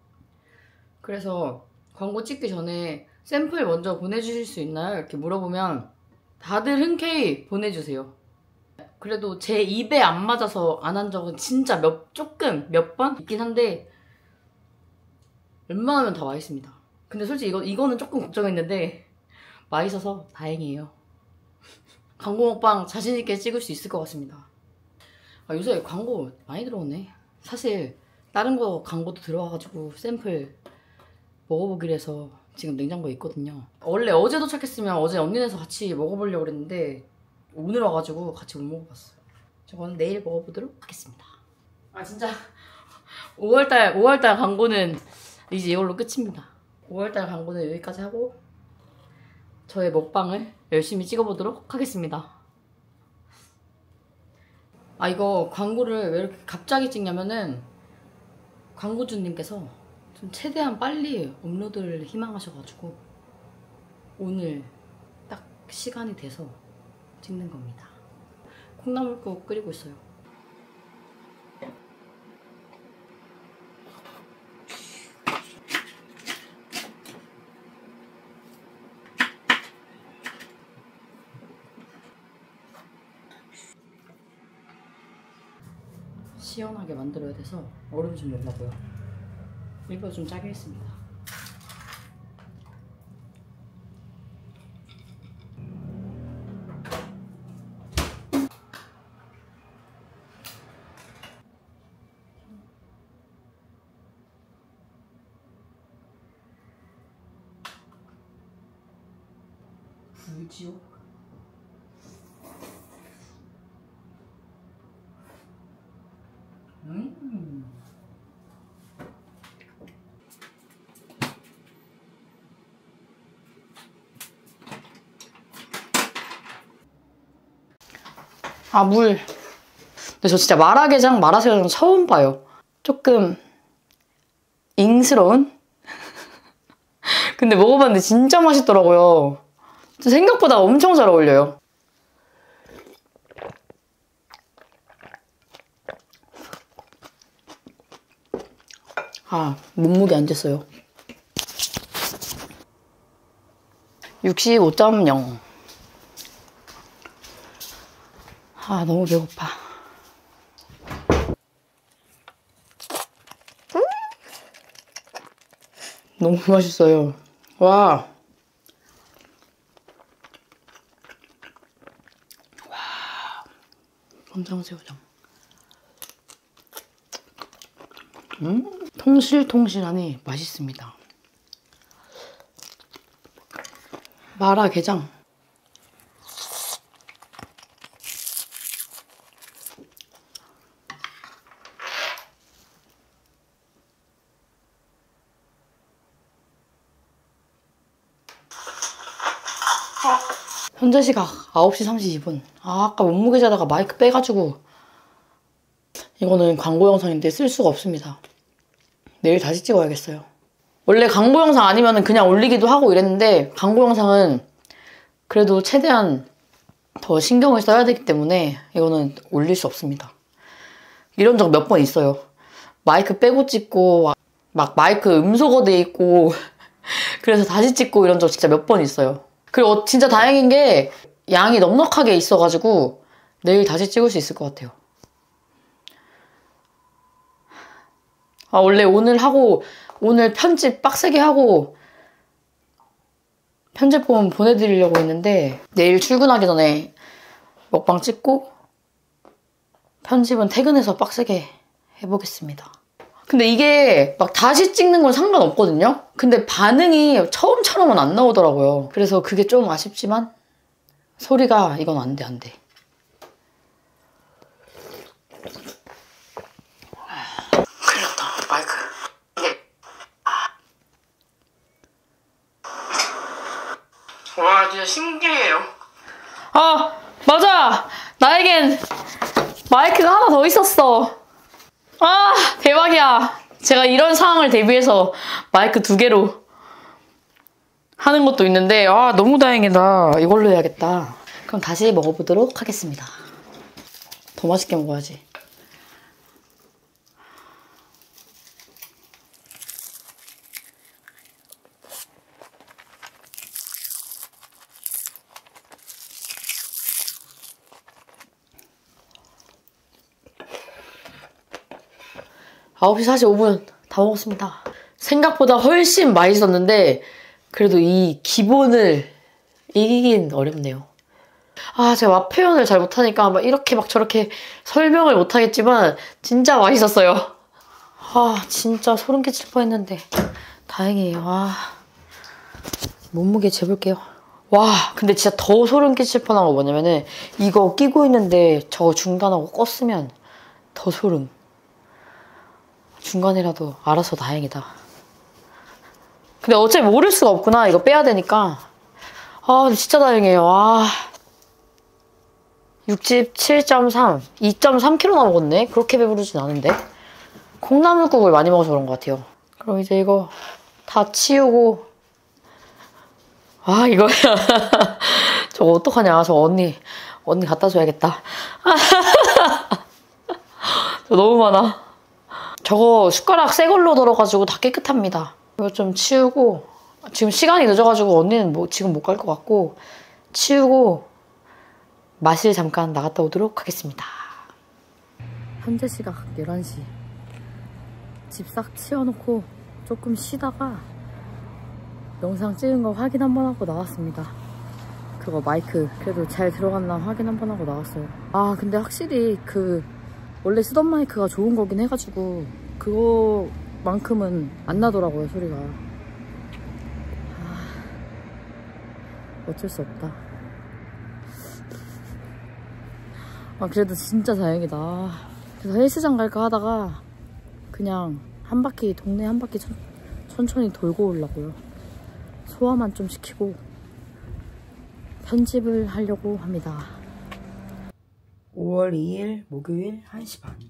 그래서 광고 찍기 전에 샘플 먼저 보내주실 수 있나요? 이렇게 물어보면 다들 흔쾌히 보내주세요. 그래도 제 입에 안 맞아서 안 한 적은 진짜 몇, 조금 몇 번 있긴 한데 웬만하면 다 맛있습니다. 근데 솔직히 이거, 이거는 조금 걱정했는데 맛있어서 다행이에요. 광고 먹방 자신있게 찍을 수 있을 것 같습니다. 아, 요새 광고 많이 들어오네. 사실 다른 거 광고도 들어와가지고 샘플 먹어보기로 해서 지금 냉장고에 있거든요. 원래 어제 도착했으면 어제 언니네서 같이 먹어보려고 그랬는데 오늘 와가지고 같이 못 먹어봤어요. 저거는 내일 먹어보도록 하겠습니다. 아 진짜 오월달 오월달 광고는 이제 이걸로 끝입니다. 오월달 광고는 여기까지 하고 저의 먹방을 열심히 찍어보도록 하겠습니다. 아 이거 광고를 왜 이렇게 갑자기 찍냐면은 광고주님께서 좀 최대한 빨리 업로드를 희망하셔가지고 오늘 딱 시간이 돼서 찍는 겁니다. 콩나물국 끓이고 있어요. 시원하게 만들어야 돼서 얼음 좀 넣으려고요. 일부러 좀 짜게 했습니다. 불지옥? 음. 아, 물. 근데 저 진짜 마라게장, 마라새우장 처음 봐요. 조금 잉스러운? 근데 먹어봤는데 진짜 맛있더라고요. 생각보다 엄청 잘 어울려요. 아, 몸무게 안 쟀어요. 육십오 점 영. 아, 너무 배고파. 너무 맛있어요. 와. 와. 검정새우장. 음, 통실통실하니 맛있습니다. 마라게장. 현재 시각 아홉 시 삼십이 분. 아, 아까 몸무게 재다가 마이크 빼가지고 이거는 광고 영상인데 쓸 수가 없습니다. 내일 다시 찍어야겠어요. 원래 광고 영상 아니면 그냥 올리기도 하고 이랬는데 광고 영상은 그래도 최대한 더 신경을 써야 되기 때문에 이거는 올릴 수 없습니다. 이런 적 몇 번 있어요. 마이크 빼고 찍고 막 마이크 음소거 돼 있고 그래서 다시 찍고 이런 적 진짜 몇 번 있어요. 그리고 진짜 다행인 게 양이 넉넉하게 있어가지고 내일 다시 찍을 수 있을 것 같아요. 아, 원래 오늘 하고 오늘 편집 빡세게 하고 편집본 보내드리려고 했는데 내일 출근하기 전에 먹방 찍고 편집은 퇴근해서 빡세게 해보겠습니다. 근데 이게 막 다시 찍는 건 상관없거든요? 근데 반응이 처음처럼은 안 나오더라고요. 그래서 그게 좀 아쉽지만 소리가 이건 안 돼, 안 돼. 큰일 났다, 마이크. 와, 진짜 신기해요. 아, 맞아! 나에겐 마이크가 하나 더 있었어. 아, 대박이야. 제가 이런 상황을 대비해서 마이크 두 개로 하는 것도 있는데 아, 너무 다행이다. 이걸로 해야겠다. 그럼 다시 먹어보도록 하겠습니다. 더 맛있게 먹어야지. 아홉 시 사십오 분 다 먹었습니다. 생각보다 훨씬 맛있었는데 그래도 이 기본을 이기긴 어렵네요. 아, 제가 맛 표현을 잘 못하니까 막 이렇게 막 저렇게 설명을 못하겠지만 진짜 맛있었어요. 아, 진짜 소름 끼칠 뻔했는데 다행이에요. 아, 몸무게 재볼게요. 와, 근데 진짜 더 소름 끼칠 뻔한 거 뭐냐면은 이거 끼고 있는데 저거 중단하고 껐으면 더 소름. 중간이라도 알아서 다행이다. 근데 어차피 모를 수가 없구나. 이거 빼야 되니까. 아, 근데 진짜 다행이에요. 아, 육십칠 점 삼, 이 점 삼 킬로그램 남았네. 그렇게 배부르진 않은데. 콩나물국을 많이 먹어서 그런 것 같아요. 그럼 이제 이거 다 치우고. 아, 이거 저거 어떡하냐. 저 언니 언니 갖다 줘야겠다. 저 너무 많아. 저거 숟가락 새 걸로 덜어가지고 다 깨끗합니다. 이거 좀 치우고, 지금 시간이 늦어가지고 언니는 뭐 지금 못 갈 것 같고, 치우고 마실 잠깐 나갔다 오도록 하겠습니다. 현재 시각 열한 시. 집 싹 치워놓고 조금 쉬다가 영상 찍은 거 확인 한번 하고 나왔습니다. 그거 마이크 그래도 잘 들어갔나 확인 한번 하고 나왔어요. 아, 근데 확실히 그 원래 쓰던 마이크가 좋은 거긴 해가지고 그거만큼은 안 나더라고요, 소리가. 아, 어쩔 수 없다. 아, 그래도 진짜 다행이다. 그래서 헬스장 갈까 하다가 그냥 한 바퀴, 동네 한 바퀴 천, 천천히 돌고 오려고요. 소화만 좀 시키고 편집을 하려고 합니다. 오월 이일 목요일 한 시 반.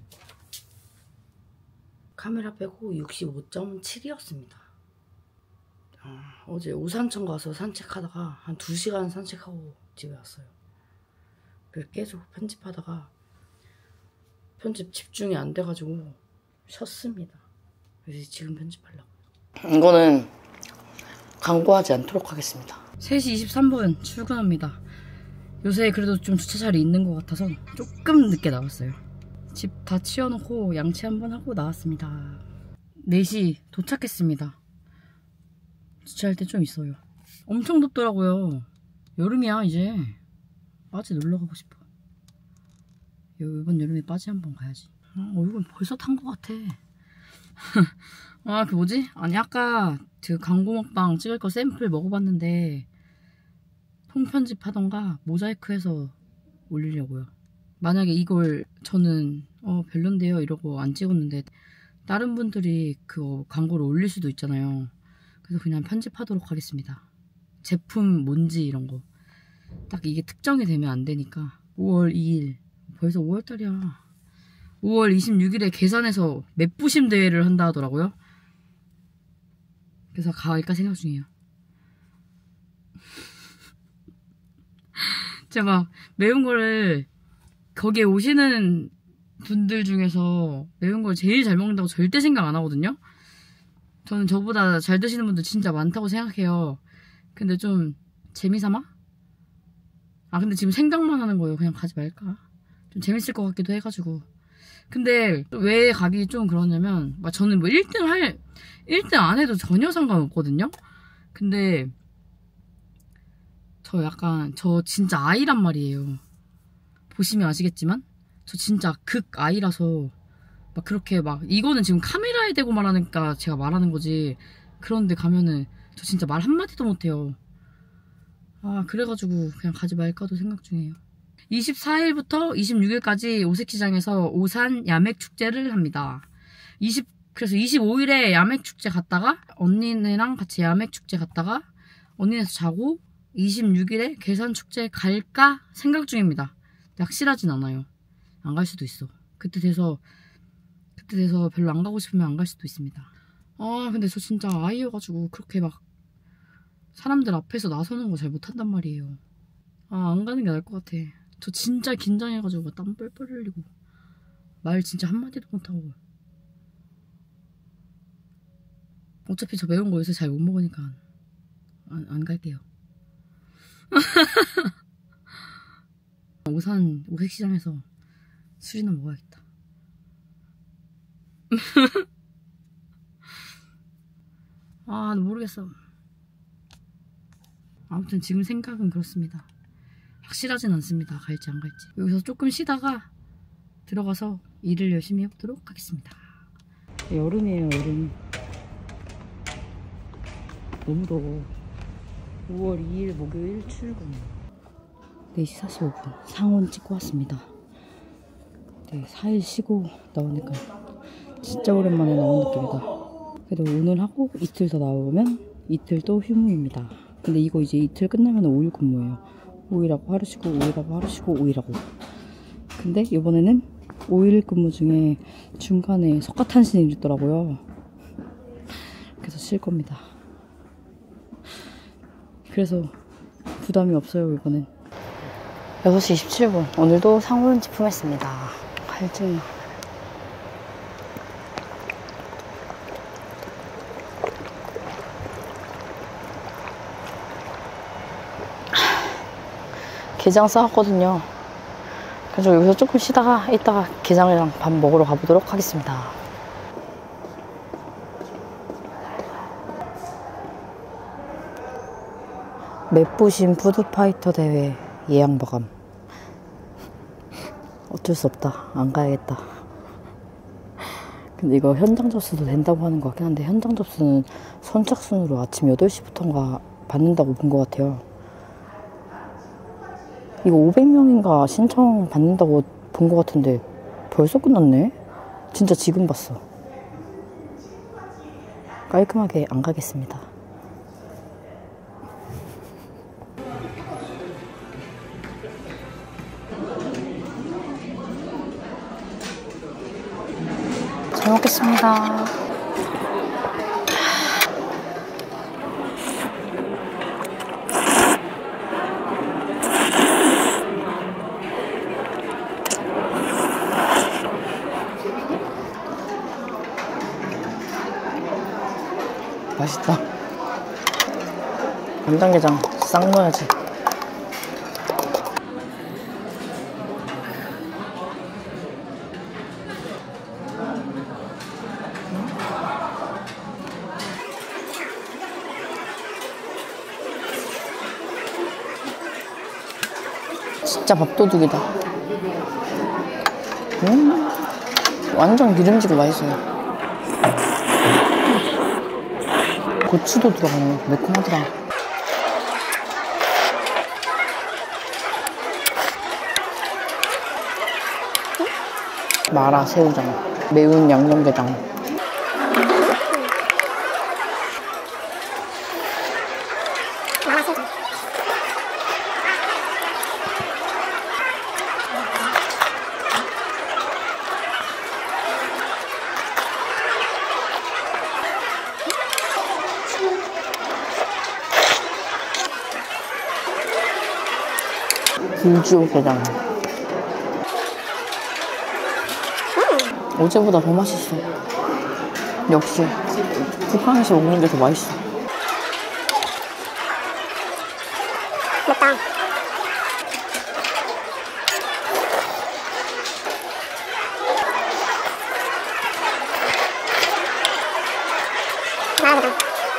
카메라 빼고 육십오 점 칠이었습니다. 어, 어제 우산천 가서 산책하다가 한 두 시간 산책하고 집에 왔어요. 그래서 계속 편집하다가 편집 집중이 안 돼가지고 쉬었습니다. 그래서 지금 편집하려고요. 이거는 광고하지 않도록 하겠습니다. 세 시 이십삼 분 출근합니다. 요새 그래도 좀 주차자리 있는 것 같아서 조금 늦게 나왔어요. 집 다 치워놓고 양치 한번 하고 나왔습니다. 네 시 도착했습니다. 주차할 때 좀 있어요. 엄청 덥더라고요. 여름이야 이제. 빠지 놀러가고 싶어. 이번 여름에 빠지 한번 가야지. 아, 얼굴 벌써 탄 것 같아. 아, 그 뭐지? 아니, 아까 그 광고 먹방 찍을 거 샘플 먹어봤는데 통편집 하던가 모자이크해서 올리려고요. 만약에 이걸 저는 어 별론데요 이러고 안 찍었는데 다른 분들이 그 광고를 올릴 수도 있잖아요. 그래서 그냥 편집하도록 하겠습니다. 제품 뭔지 이런 거 딱 이게 특정이 되면 안 되니까. 오월 이일 벌써 오월달이야. 오월 이십육일에 계산해서 맵부심 대회를 한다 하더라고요. 그래서 가을까 생각 중이에요. 제가 막 매운 거를 거기에 오시는 분들 중에서 매운 걸 제일 잘 먹는다고 절대 생각 안 하거든요. 저는 저보다 잘 드시는 분들 진짜 많다고 생각해요. 근데 좀 재미삼아? 아, 근데 지금 생각만 하는 거예요. 그냥 가지 말까? 좀 재밌을 것 같기도 해가지고. 근데 왜 가기 좀 그러냐면 막 저는 뭐 일 등 할 일 등 안 해도 전혀 상관없거든요. 근데 저 약간 저 진짜 아이란 말이에요. 보시면 아시겠지만 저 진짜 극 아이라서 막 그렇게 막 이거는 지금 카메라에 대고 말하니까 제가 말하는 거지. 그런데 가면은 저 진짜 말 한마디도 못해요. 아, 그래가지고 그냥 가지 말까도 생각 중이에요. 이십사일부터 이십육일까지 오색시장에서 오산 야맥축제를 합니다. 이십, 그래서 이십오일에 야맥축제 갔다가 언니네랑 같이 야맥축제 갔다가 언니네서 자고 이십육일에 계산축제 갈까 생각 중입니다. 확실하진 않아요. 안 갈 수도 있어. 그때 돼서 그때 돼서 별로 안 가고 싶으면 안 갈 수도 있습니다. 아, 근데 저 진짜 아이여가지고 그렇게 막 사람들 앞에서 나서는 거 잘 못한단 말이에요. 아, 안 가는 게 나을 것 같아. 저 진짜 긴장해가지고 땀 뻘뻘 흘리고 말 진짜 한마디도 못하고. 어차피 저 매운 거 요새 잘 못 먹으니까 안, 안 갈게요. 오산 오색시장에서 술이나 먹어야겠다. 아, 모르겠어. 아무튼 지금 생각은 그렇습니다. 확실하진 않습니다. 갈지 안 갈지. 여기서 조금 쉬다가 들어가서 일을 열심히 해보도록 하겠습니다. 여름이에요, 여름. 너무 더워. 오월 이일 목요일 출근. 네 시 사십오 분. 상온 찍고 왔습니다. 네, 사 일 쉬고 나오니까 진짜 오랜만에 나온 느낌이다. 그래도 오늘 하고 이틀 더 나오면 이틀 또 휴무입니다. 근데 이거 이제 이틀 끝나면 오 일 근무예요. 오 일하고 하루 쉬고 오 일하고 하루 쉬고 오 일하고. 근데 이번에는 오 일 근무 중에 중간에 석가탄신일이 있더라고요. 그래서 쉴 겁니다. 그래서 부담이 없어요, 이번엔. 여섯 시 이십칠 분. 오늘도 상온 제품했습니다. 갈증. 게장 싸왔거든요. 그래서 여기서 조금 쉬다가 이따가 게장이랑 밥 먹으러 가보도록 하겠습니다. 맵부심 푸드파이터 대회 예약 마감. 어쩔 수 없다. 안 가야겠다. 근데 이거 현장 접수도 된다고 하는 것 같긴 한데 현장 접수는 선착순으로 아침 여덟 시부터인가 받는다고 본 것 같아요. 이거 오백 명인가 신청 받는다고 본 것 같은데 벌써 끝났네? 진짜 지금 봤어. 깔끔하게 안 가겠습니다. 잘 먹겠습니다. 맛있다. 간장게장 싹 넣어야지. 진짜 밥도둑이다. 음, 완전 기름지고 맛있어요. 고추도 들어가네. 매콤하더라. 마라 새우장, 매운 양념게장. 불지옥 게장. 어제보다 더 맛있어. 역시 북한에서 먹는 게 더 맛있어. 맞다. 맞아.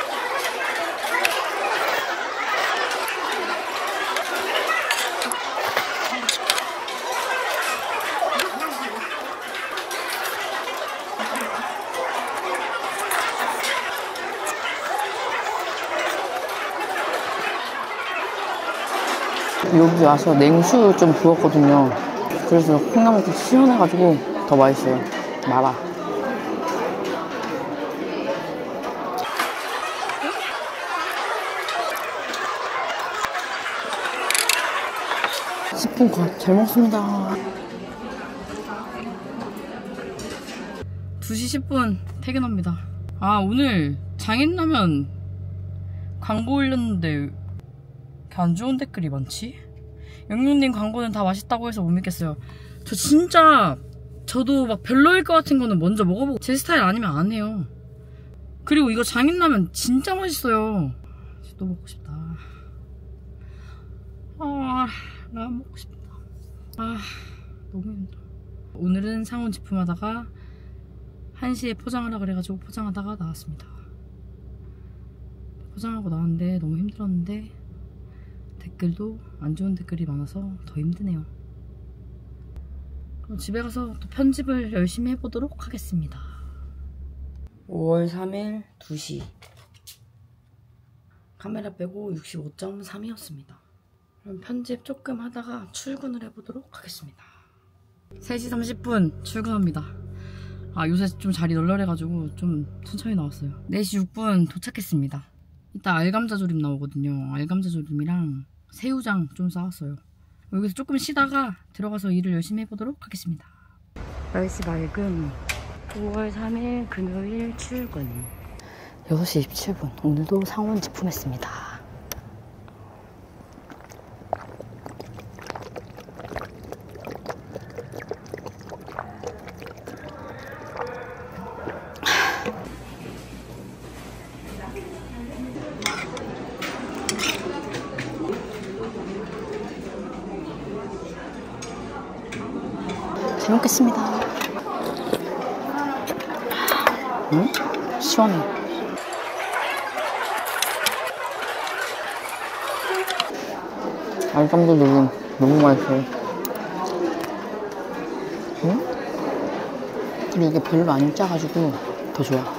여기 와서 냉수 좀 부었거든요. 그래서 콩나물도 시원해가지고 더 맛있어요. 마라. 십 분 컷. 잘 먹습니다. 두 시 십 분 퇴근합니다. 아, 오늘 장인라면 광고 올렸는데 왜 이렇게 안 좋은 댓글이 많지? 영육님 광고는 다 맛있다고 해서 못 믿겠어요. 저 진짜 저도 막 별로일 것 같은 거는 먼저 먹어보고 제 스타일 아니면 안 해요. 그리고 이거 장인라면 진짜 맛있어요. 또 먹고 싶다. 아, 라면 먹고 싶다. 아, 너무 힘들어. 오늘은 상온 제품하다가 한 시에 포장하라 그래가지고 포장하다가 나왔습니다. 포장하고 나왔는데 너무 힘들었는데 댓글도 안 좋은 댓글이 많아서 더 힘드네요. 그럼 집에 가서 또 편집을 열심히 해보도록 하겠습니다. 오월 삼일 두 시. 카메라 빼고 육십오 점 삼이었습니다. 그럼 편집 조금 하다가 출근을 해보도록 하겠습니다. 세 시 삼십 분 출근합니다. 아, 요새 좀 자리 널널해가지고 좀 천천히 나왔어요. 네 시 육 분 도착했습니다. 이따 알감자조림 나오거든요. 알감자조림이랑 새우장 좀 싸왔어요. 여기서 조금 쉬다가 들어가서 일을 열심히 해보도록 하겠습니다. 날씨 맑음. 오월 삼일 금요일 출근. 여섯 시 이십칠 분. 오늘도 상온 제품했습니다. 잘 먹겠습니다. 음? 시원해. 알감도 너무, 너무 맛있어요. 응? 그리고 이게 별로 안 짜가지고 더 좋아.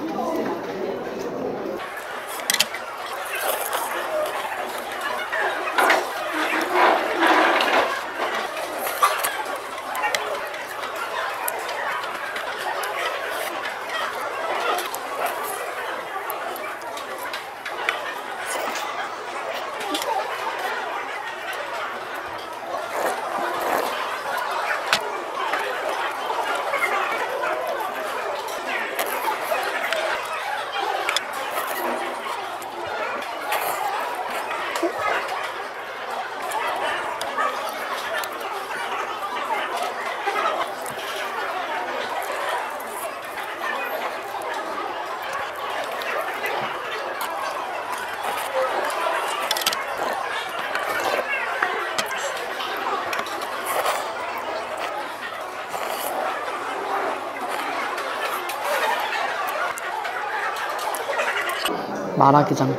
마라기장.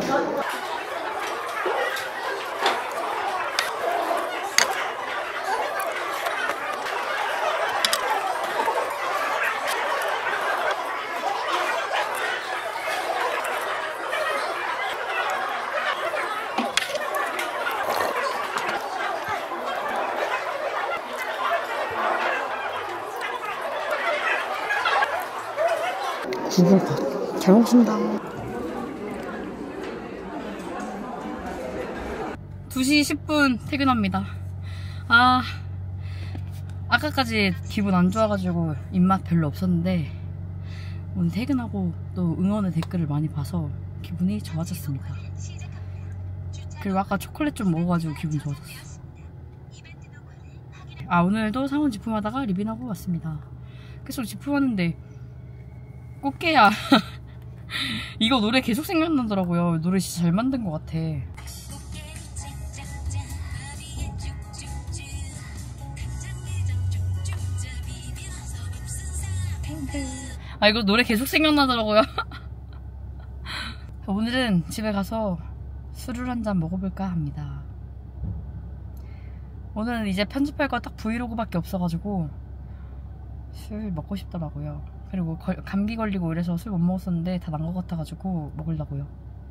구분꽃. 잘 먹습니다. 두 시 십 분 퇴근합니다. 아, 아까까지 기분 안 좋아가지고 입맛 별로 없었는데 오늘 퇴근하고 또 응원의 댓글을 많이 봐서 기분이 좋아졌습니다. 그리고 아까 초콜릿 좀 먹어가지고 기분 좋아졌어요. 아, 오늘도 상온 제품하다가 리뷰하고 왔습니다. 계속 제품하는데 꽃게야. 이거 노래 계속 생각나더라고요. 노래 진짜 잘 만든 것 같아. 아, 이거 노래 계속 생각나더라고요. 오늘은 집에 가서 술을 한잔 먹어볼까 합니다. 오늘은 이제 편집할 거 딱 브이로그밖에 없어가지고 술 먹고 싶더라고요. 그리고 걸, 감기 걸리고 이래서 술 못 먹었었는데 다 난 것 같아가지고 먹으려고요.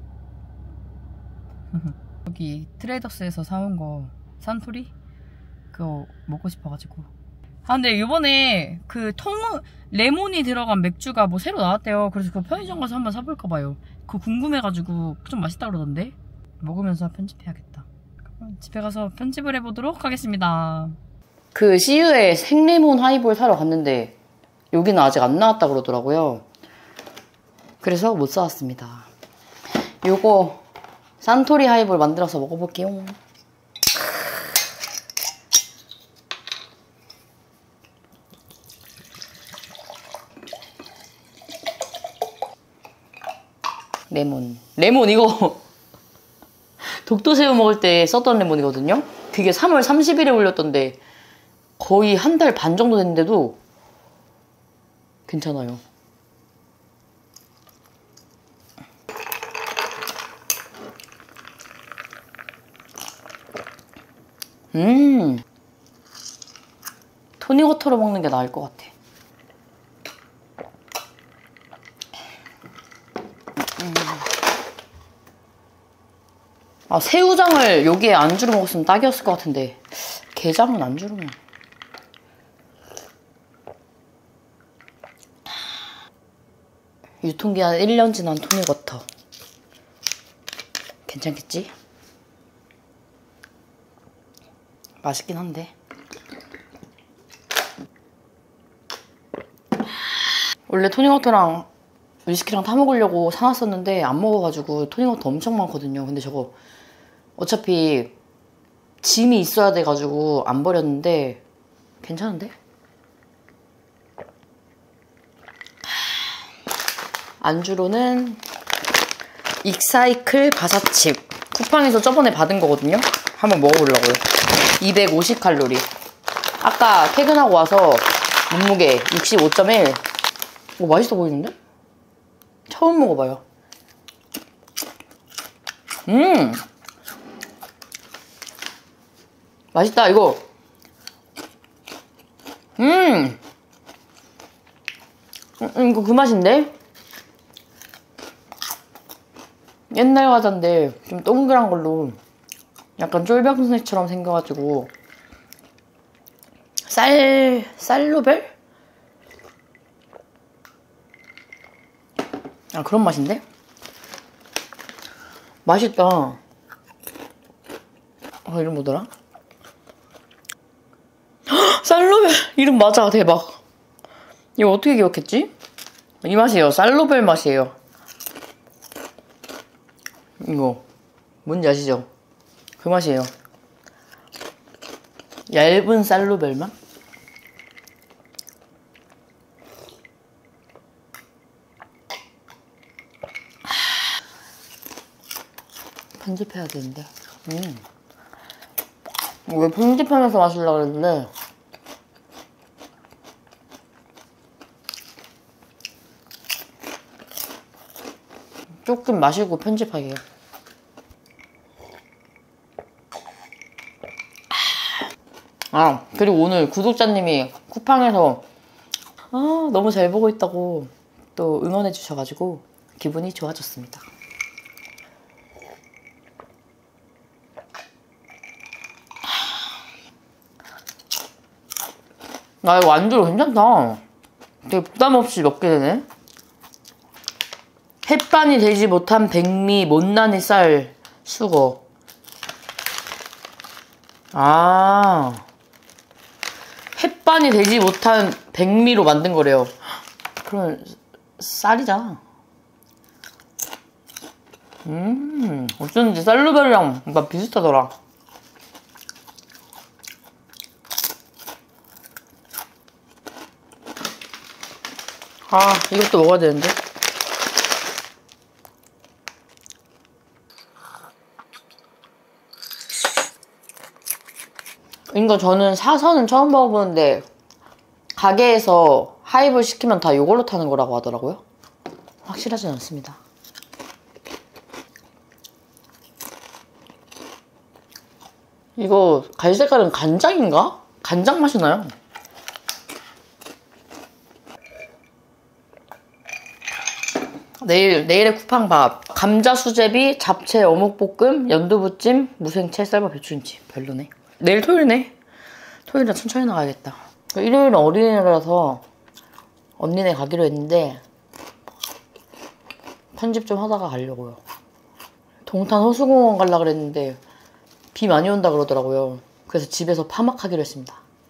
여기 트레이더스에서 사온 거 산토리? 그거 먹고 싶어가지고. 아, 근데 이번에 그 통, 레몬이 들어간 맥주가 뭐 새로 나왔대요. 그래서 그 편의점 가서 한번 사볼까봐요. 그거 궁금해가지고 좀 맛있다 그러던데? 먹으면서 편집해야겠다. 그럼 집에 가서 편집을 해보도록 하겠습니다. 그 씨유의 생레몬 하이볼 사러 갔는데 여기는 아직 안 나왔다 그러더라고요. 그래서 못 사왔습니다. 요거 산토리 하이볼 만들어서 먹어볼게요. 레몬. 레몬 이거 독도새우 먹을 때 썼던 레몬이거든요. 그게 삼월 삼십일에 올렸던데 거의 한 달 반 정도 됐는데도 괜찮아요. 음 토닉워터로 먹는 게 나을 것 같아. 음. 아 새우장을 여기에 안주로 먹었으면 딱이었을 것 같은데 게장은 안주로는. 유통기한 일 년 지난 토닉워터 괜찮겠지? 맛있긴 한데 원래 토닉워터랑 위스키랑 타먹으려고 사놨었는데 안 먹어가지고 토닉워터 엄청 많거든요. 근데 저거 어차피 짐이 있어야 돼가지고 안 버렸는데 괜찮은데? 안주로는 익사이클 바사칩 쿠팡에서 저번에 받은 거거든요. 한번 먹어보려고요. 이백오십 칼로리. 아까 퇴근하고 와서 몸무게 육십오 점 일. 오, 맛있어 보이는데? 처음 먹어봐요. 음 맛있다 이거. 음, 음 이거 그 맛인데? 옛날 과자인데 좀 동그란 걸로 약간 쫄병 스낵처럼 생겨가지고 쌀... 쌀로벨? 아 그런 맛인데? 맛있다. 어 이름 뭐더라? 헉, 쌀로벨! 이름 맞아. 대박. 이거 어떻게 기억했지? 이 맛이에요. 쌀로벨 맛이에요. 이거 뭔지 아시죠? 그 맛이에요. 얇은 쌀로벨 맛? 편집해야 되는데. 음. 왜 편집하면서 마시려고 그랬는데 조금 마시고 편집하게요. 아 그리고 오늘 구독자님이 쿠팡에서 아 너무 잘 보고 있다고 또 응원해 주셔가지고 기분이 좋아졌습니다. 아 이거 안주로 괜찮다. 되게 부담없이 먹게 되네. 햇반이 되지 못한 백미 못난이 쌀 수거. 아 햇반이 되지 못한 백미로 만든 거래요. 그러면 쌀이잖아. 음 어쩐지 쌀로벨이랑 맛 비슷하더라. 아 이것도 먹어야 되는데. 이거 저는 사서는 처음 먹어보는데 가게에서 하입을 시키면 다 이걸로 타는 거라고 하더라고요. 확실하진 않습니다. 이거 갈색깔은 간장인가? 간장 맛이 나요. 내일, 내일의 쿠팡밥. 감자 수제비, 잡채 어묵볶음, 연두부찜, 무생채, 쌀밥 배추김치. 별로네. 내일 토요일이네. 토요일에 천천히 나가야겠다. 일요일은 어린이라서 언니네 가기로 했는데 편집 좀 하다가 가려고요. 동탄 호수공원 가려고 그랬는데 비 많이 온다 그러더라고요. 그래서 집에서 파막하기로 했습니다.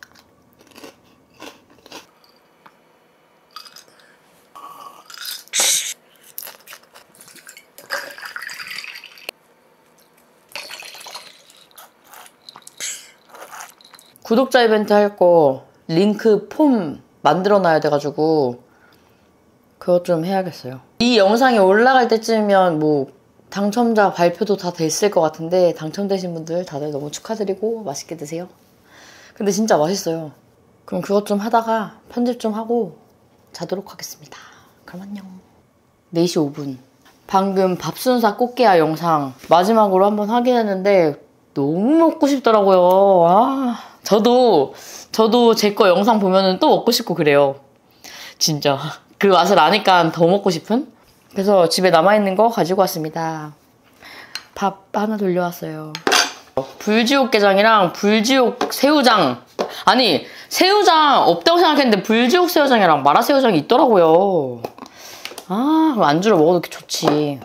구독자 이벤트 할 거 링크 폼 만들어놔야 돼가지고 그것 좀 해야겠어요. 이 영상이 올라갈 때쯤이면 뭐 당첨자 발표도 다 됐을 것 같은데 당첨되신 분들 다들 너무 축하드리고 맛있게 드세요. 근데 진짜 맛있어요. 그럼 그것 좀 하다가 편집 좀 하고 자도록 하겠습니다. 그럼 안녕. 네 시 오 분. 방금 밥순사 꽃게야 영상 마지막으로 한번 하긴 했는데 너무 먹고 싶더라고요. 아, 저도 저도 제 거 영상 보면은 또 먹고 싶고 그래요. 진짜 그 맛을 아니까 더 먹고 싶은? 그래서 집에 남아있는 거 가지고 왔습니다. 밥 하나 돌려왔어요. 불지옥게장이랑 불지옥 새우장. 아니 새우장 없다고 생각했는데 불지옥 새우장이랑 마라새우장이 있더라고요. 아, 그럼 안주로 먹어도 이렇게 좋지.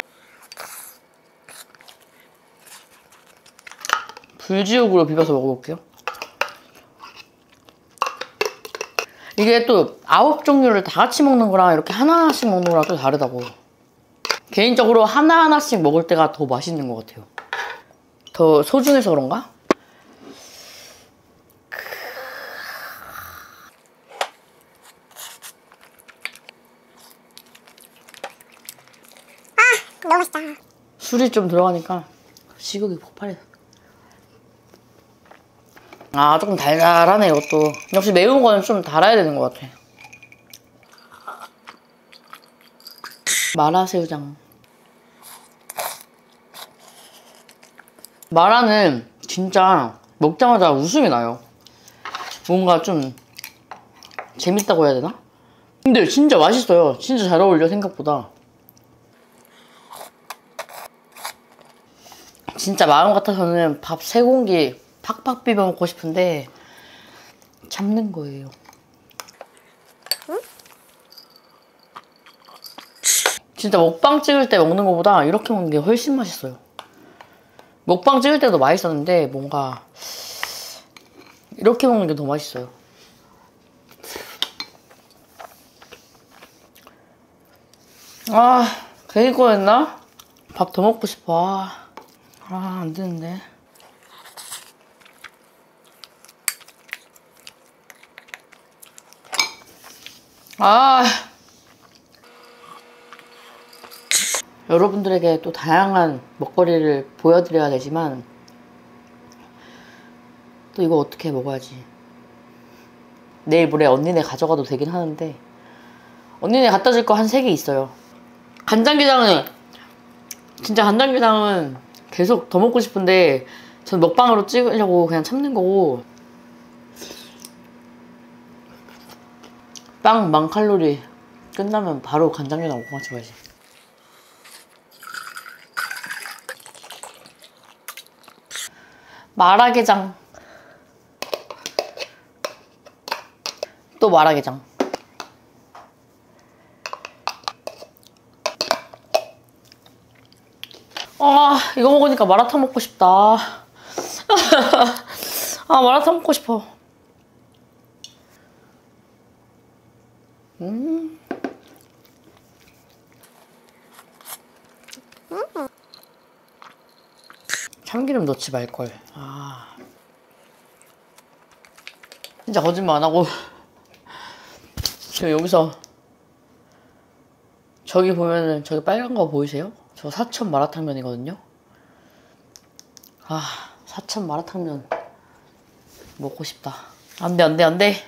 불지옥으로 비벼서 먹어볼게요. 이게 또 아홉 종류를 다 같이 먹는 거랑 이렇게 하나하나씩 먹는 거랑 또 다르다고. 개인적으로 하나하나씩 먹을 때가 더 맛있는 것 같아요. 더 소중해서 그런가? 아, 너무 맛있다. 술이 좀 들어가니까 식욕이 폭발해서. 아, 조금 달달하네 이것도. 역시 매운 거는 좀 달아야 되는 것 같아. 마라새우장. 마라는 진짜 먹자마자 웃음이 나요. 뭔가 좀 재밌다고 해야 되나? 근데 진짜 맛있어요. 진짜 잘 어울려 생각보다. 진짜 마음 같아서는 밥 세 공기 팍팍 비벼 먹고 싶은데 참는 거예요. 응? 진짜 먹방 찍을 때 먹는 것보다 이렇게 먹는 게 훨씬 맛있어요. 먹방 찍을 때도 맛있었는데 뭔가 이렇게 먹는 게 더 맛있어요. 아, 괜히 꺼냈나? 밥 더 먹고 싶어. 아, 안 되는데. 아, 여러분들에게 또 다양한 먹거리를 보여드려야 되지만 또 이거 어떻게 먹어야지. 내일 모레 언니네 가져가도 되긴 하는데 언니네 갖다 줄 거 한 세 개 있어요. 간장게장은 진짜 간장게장은 계속 더 먹고 싶은데 전 먹방으로 찍으려고 그냥 참는 거고. 빵 만 칼로리 끝나면 바로 간장게장 먹고 마셔야지. 마라게장. 또 마라게장. 아, 이거 먹으니까 마라탕 먹고 싶다. 아, 마라탕 먹고 싶어. 음. 참기름 넣지 말걸. 아. 진짜 거짓말 안 하고. 지금 여기서 저기 보면은 저기 빨간 거 보이세요? 저 사천 마라탕면이거든요. 아, 사천 마라탕면 먹고 싶다. 안돼 안돼 안돼.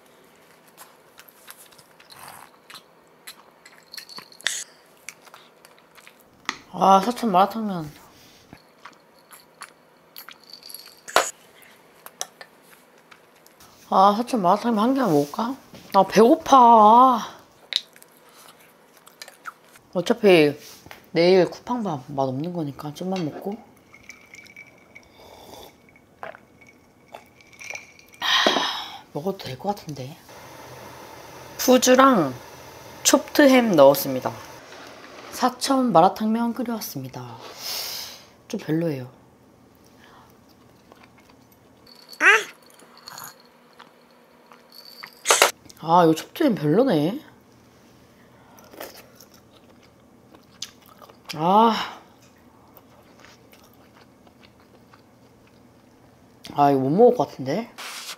아, 사천 마라탕면. 아, 사천 마라탕면 한 개만 먹을까? 아, 배고파. 어차피 내일 쿠팡밥 맛 없는 거니까 좀만 먹고. 하, 먹어도 될 것 같은데. 푸주랑 첩트햄 넣었습니다. 사천 마라탕면 끓여왔습니다. 좀 별로예요. 아, 이거 첩트햄 별로네. 아, 아 이거 못 먹을 것 같은데.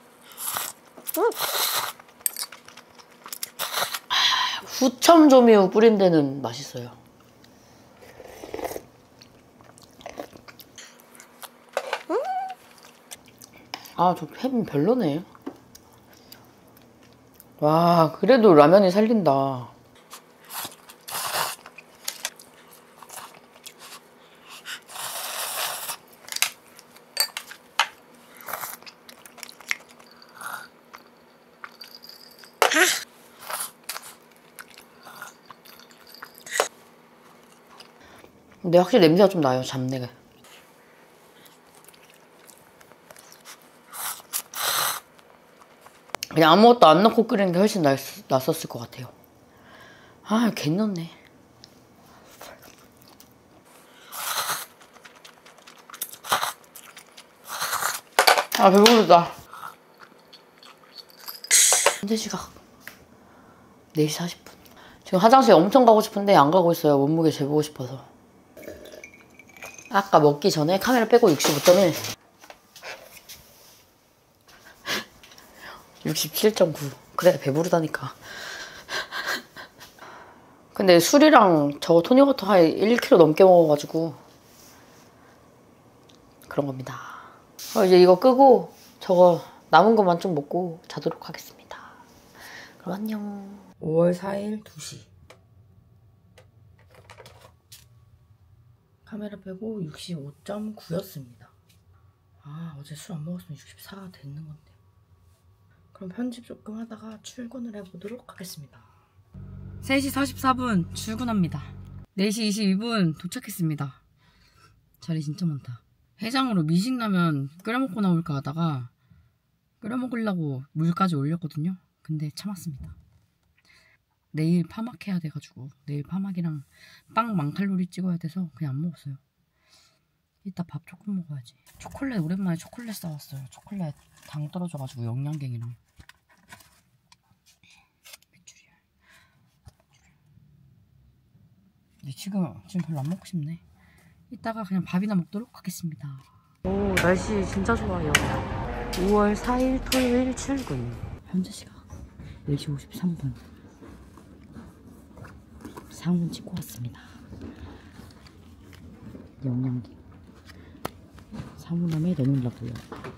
후첨 조미유 뿌린 데는 맛있어요. 아, 저 햄 별로네. 와, 그래도 라면이 살린다. 근데 확실히 냄새가 좀 나요, 잡내가. 그냥 아무것도 안 넣고 끓이는 게 훨씬 낫, 낫었을 것 같아요. 아, 괜히 넣네. 아, 배부르다. 현재 시각 네 시 사십 분. 지금 화장실 엄청 가고 싶은데 안 가고 있어요. 몸무게 재보고 싶어서. 아까 먹기 전에 카메라 빼고 육십오 점 일. 육십칠 점 구. 그래, 배부르다니까. 근데 술이랑 저거 토닉워터 한 일 킬로그램 넘게 먹어가지고 그런 겁니다. 어, 이제 이거 끄고 저거 남은 것만 좀 먹고 자도록 하겠습니다. 그럼 안녕. 오월 사일 두 시. 카메라 빼고 육십오 점 구였습니다. 아, 어제 술 안 먹었으면 육십사가 됐는 건데. 그럼 편집 조금 하다가 출근을 해보도록 하겠습니다. 세 시 사십사 분 출근합니다. 네 시 이십이 분 도착했습니다. 자리 진짜 많다. 해장으로 미식라면 끓여먹고 나올까 하다가 끓여먹으려고 물까지 올렸거든요. 근데 참았습니다. 내일 파막해야 돼가지고 내일 파막이랑 빵 만칼로리 찍어야 돼서 그냥 안 먹었어요. 이따 밥 조금 먹어야지. 초콜릿 오랜만에 초콜릿 사왔어요. 초콜릿 당 떨어져가지고 영양갱이랑. 메추리알. 근데 지금 지금 별로 안 먹고 싶네. 이따가 그냥 밥이나 먹도록 하겠습니다. 오, 날씨 진짜 좋아요. 오월 사일 토요일 출근. 현재 시각 네 시 오십삼 분. 상온 찍고 왔습니다. 영양갱. 사무남에 내놓으려고요.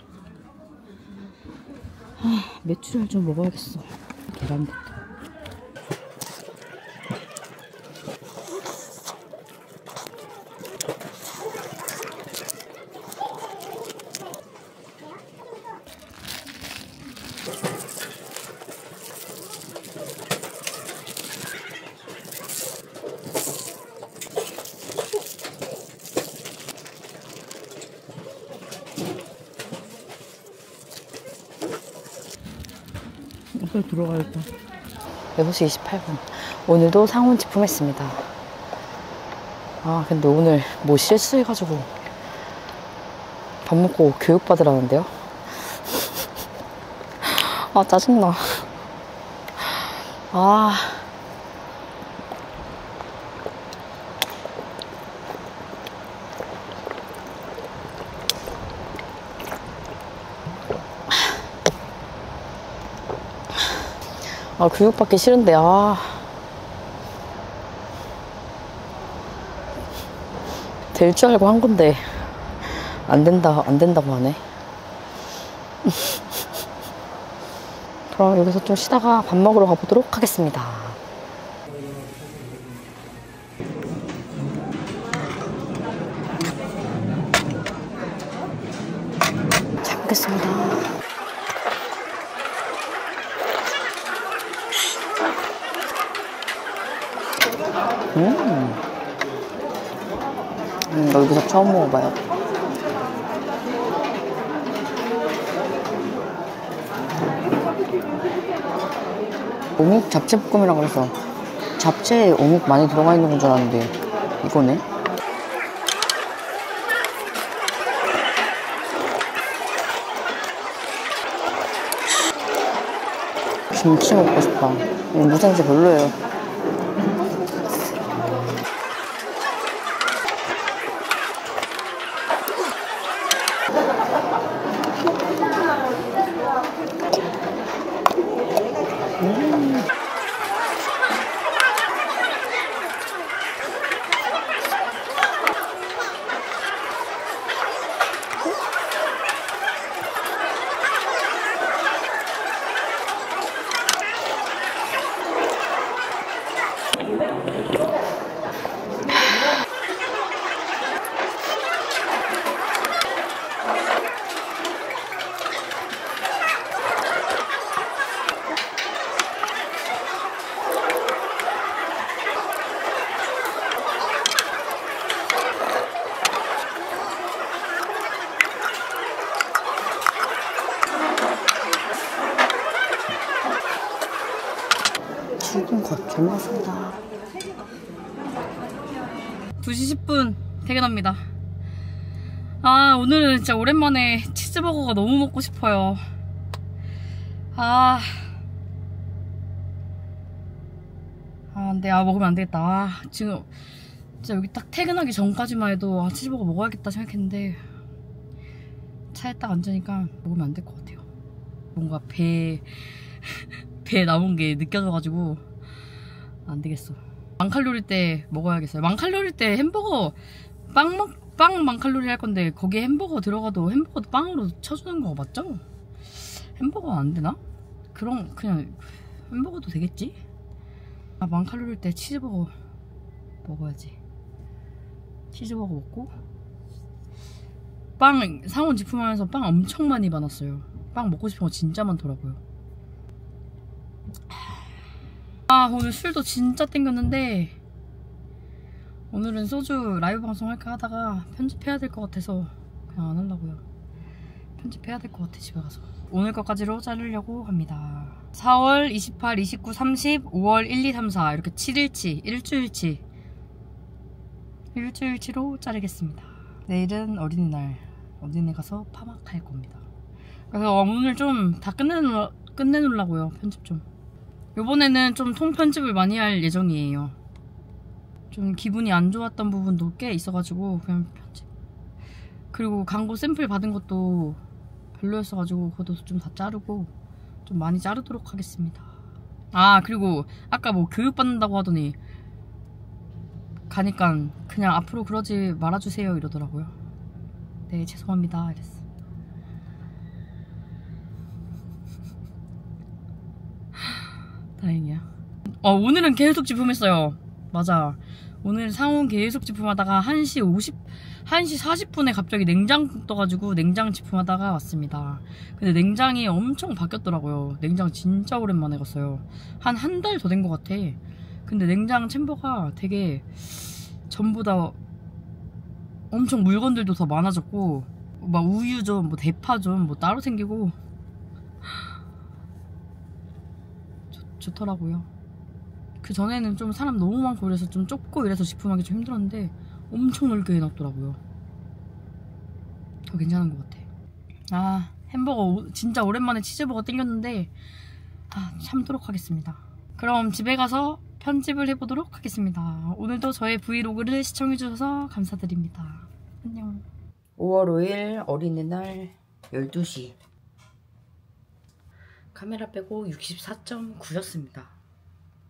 아, 메추리알 좀 먹어야겠어. 계란부터. 빨리 들어가야겠다. 여섯 시 이십팔 분. 오늘도 상온 제품했습니다. 아, 근데 오늘 뭐 실수해가지고 밥 먹고 교육받으라는데요? 아, 짜증나. 아. 아, 교육받기 싫은데, 아. 될 줄 알고 한 건데, 안 된다, 안 된다고 하네. 그럼 여기서 좀 쉬다가 밥 먹으러 가보도록 하겠습니다. 잘 먹겠습니다. 음. 음, 여기서 처음 먹어봐요. 오묵 잡채볶음이라 그래서 잡채에 오묵 많이 들어가 있는 건 줄 알았는데 이거네? 김치 먹고 싶다. 무생채 별로예요. 음. 컷 잘 먹었습니다. 두 시 십 분 퇴근합니다. 아, 오늘은 진짜 오랜만에 치즈버거가 너무 먹고 싶어요. 아, 아 근데 아 먹으면 안 되겠다. 아, 지금 진짜 여기 딱 퇴근하기 전까지만 해도 아, 치즈버거 먹어야겠다 생각했는데 차에 딱 앉으니까 먹으면 안 될 것 같아요. 뭔가 배 배에 남은 게 느껴져가지고 안 되겠어. 만 칼로리 때 먹어야겠어요. 만 칼로리 때 햄버거 빵 먹, 빵 만 칼로리 할 건데 거기에 햄버거 들어가도 햄버거도 빵으로 쳐주는 거 맞죠? 햄버거 안 되나? 그럼 그냥 햄버거도 되겠지? 아, 만 칼로리 때 치즈버거 먹어야지. 치즈버거 먹고 빵 상온 제품하면서 빵 엄청 많이 받았어요. 빵 먹고 싶은 거 진짜 많더라고요. 아, 오늘 술도 진짜 땡겼는데 오늘은 소주 라이브 방송 할까 하다가 편집해야 될 것 같아서 그냥 안 하려고요. 편집해야 될 것 같아. 집에 가서 오늘 것까지로 자르려고 합니다. 사월 이십팔, 이십구, 삼십, 오월 일, 이, 삼, 사 이렇게 칠 일치, 일주일치 일주일치로 자르겠습니다. 내일은 어린이날, 어린이날 가서 파마할 겁니다. 그래서 오늘 좀 다 끝내놓, 끝내놓으려고요. 편집 좀. 요번에는 좀 통편집을 많이 할 예정이에요. 좀 기분이 안 좋았던 부분도 꽤 있어가지고 그냥 편집. 그리고 광고 샘플 받은 것도 별로였어가지고 그것도 좀 다 자르고 좀 많이 자르도록 하겠습니다. 아, 그리고 아까 뭐 교육받는다고 하더니 가니까 그냥 앞으로 그러지 말아주세요 이러더라고요. 네, 죄송합니다 이랬어. 다행이야. 어, 오늘은 계속 제품했어요. 맞아. 오늘 상온 계속 제품하다가 한 시 오십, 한 시 사십 분에 갑자기 냉장 떠가지고 냉장 제품하다가 왔습니다. 근데 냉장이 엄청 바뀌었더라고요. 냉장 진짜 오랜만에 갔어요. 한 한 달 더 된 것 같아. 근데 냉장 챔버가 되게 전보다 엄청 물건들도 더 많아졌고 막 우유전, 뭐 대파전 뭐 따로 생기고 좋, 좋더라고요. 그 전에는 좀 사람 너무 많고 그래서 좀 좁고 이래서 제품하기 좀 힘들었는데 엄청 넓게 해놨더라고요. 더 괜찮은 것 같아. 아, 햄버거 오, 진짜 오랜만에 치즈버거 땡겼는데 아, 참도록 하겠습니다. 그럼 집에 가서 편집을 해보도록 하겠습니다. 오늘도 저의 브이로그를 시청해주셔서 감사드립니다. 안녕. 오월 오일 어린이날 열두 시. 카메라 빼고 육십사 점 구였습니다.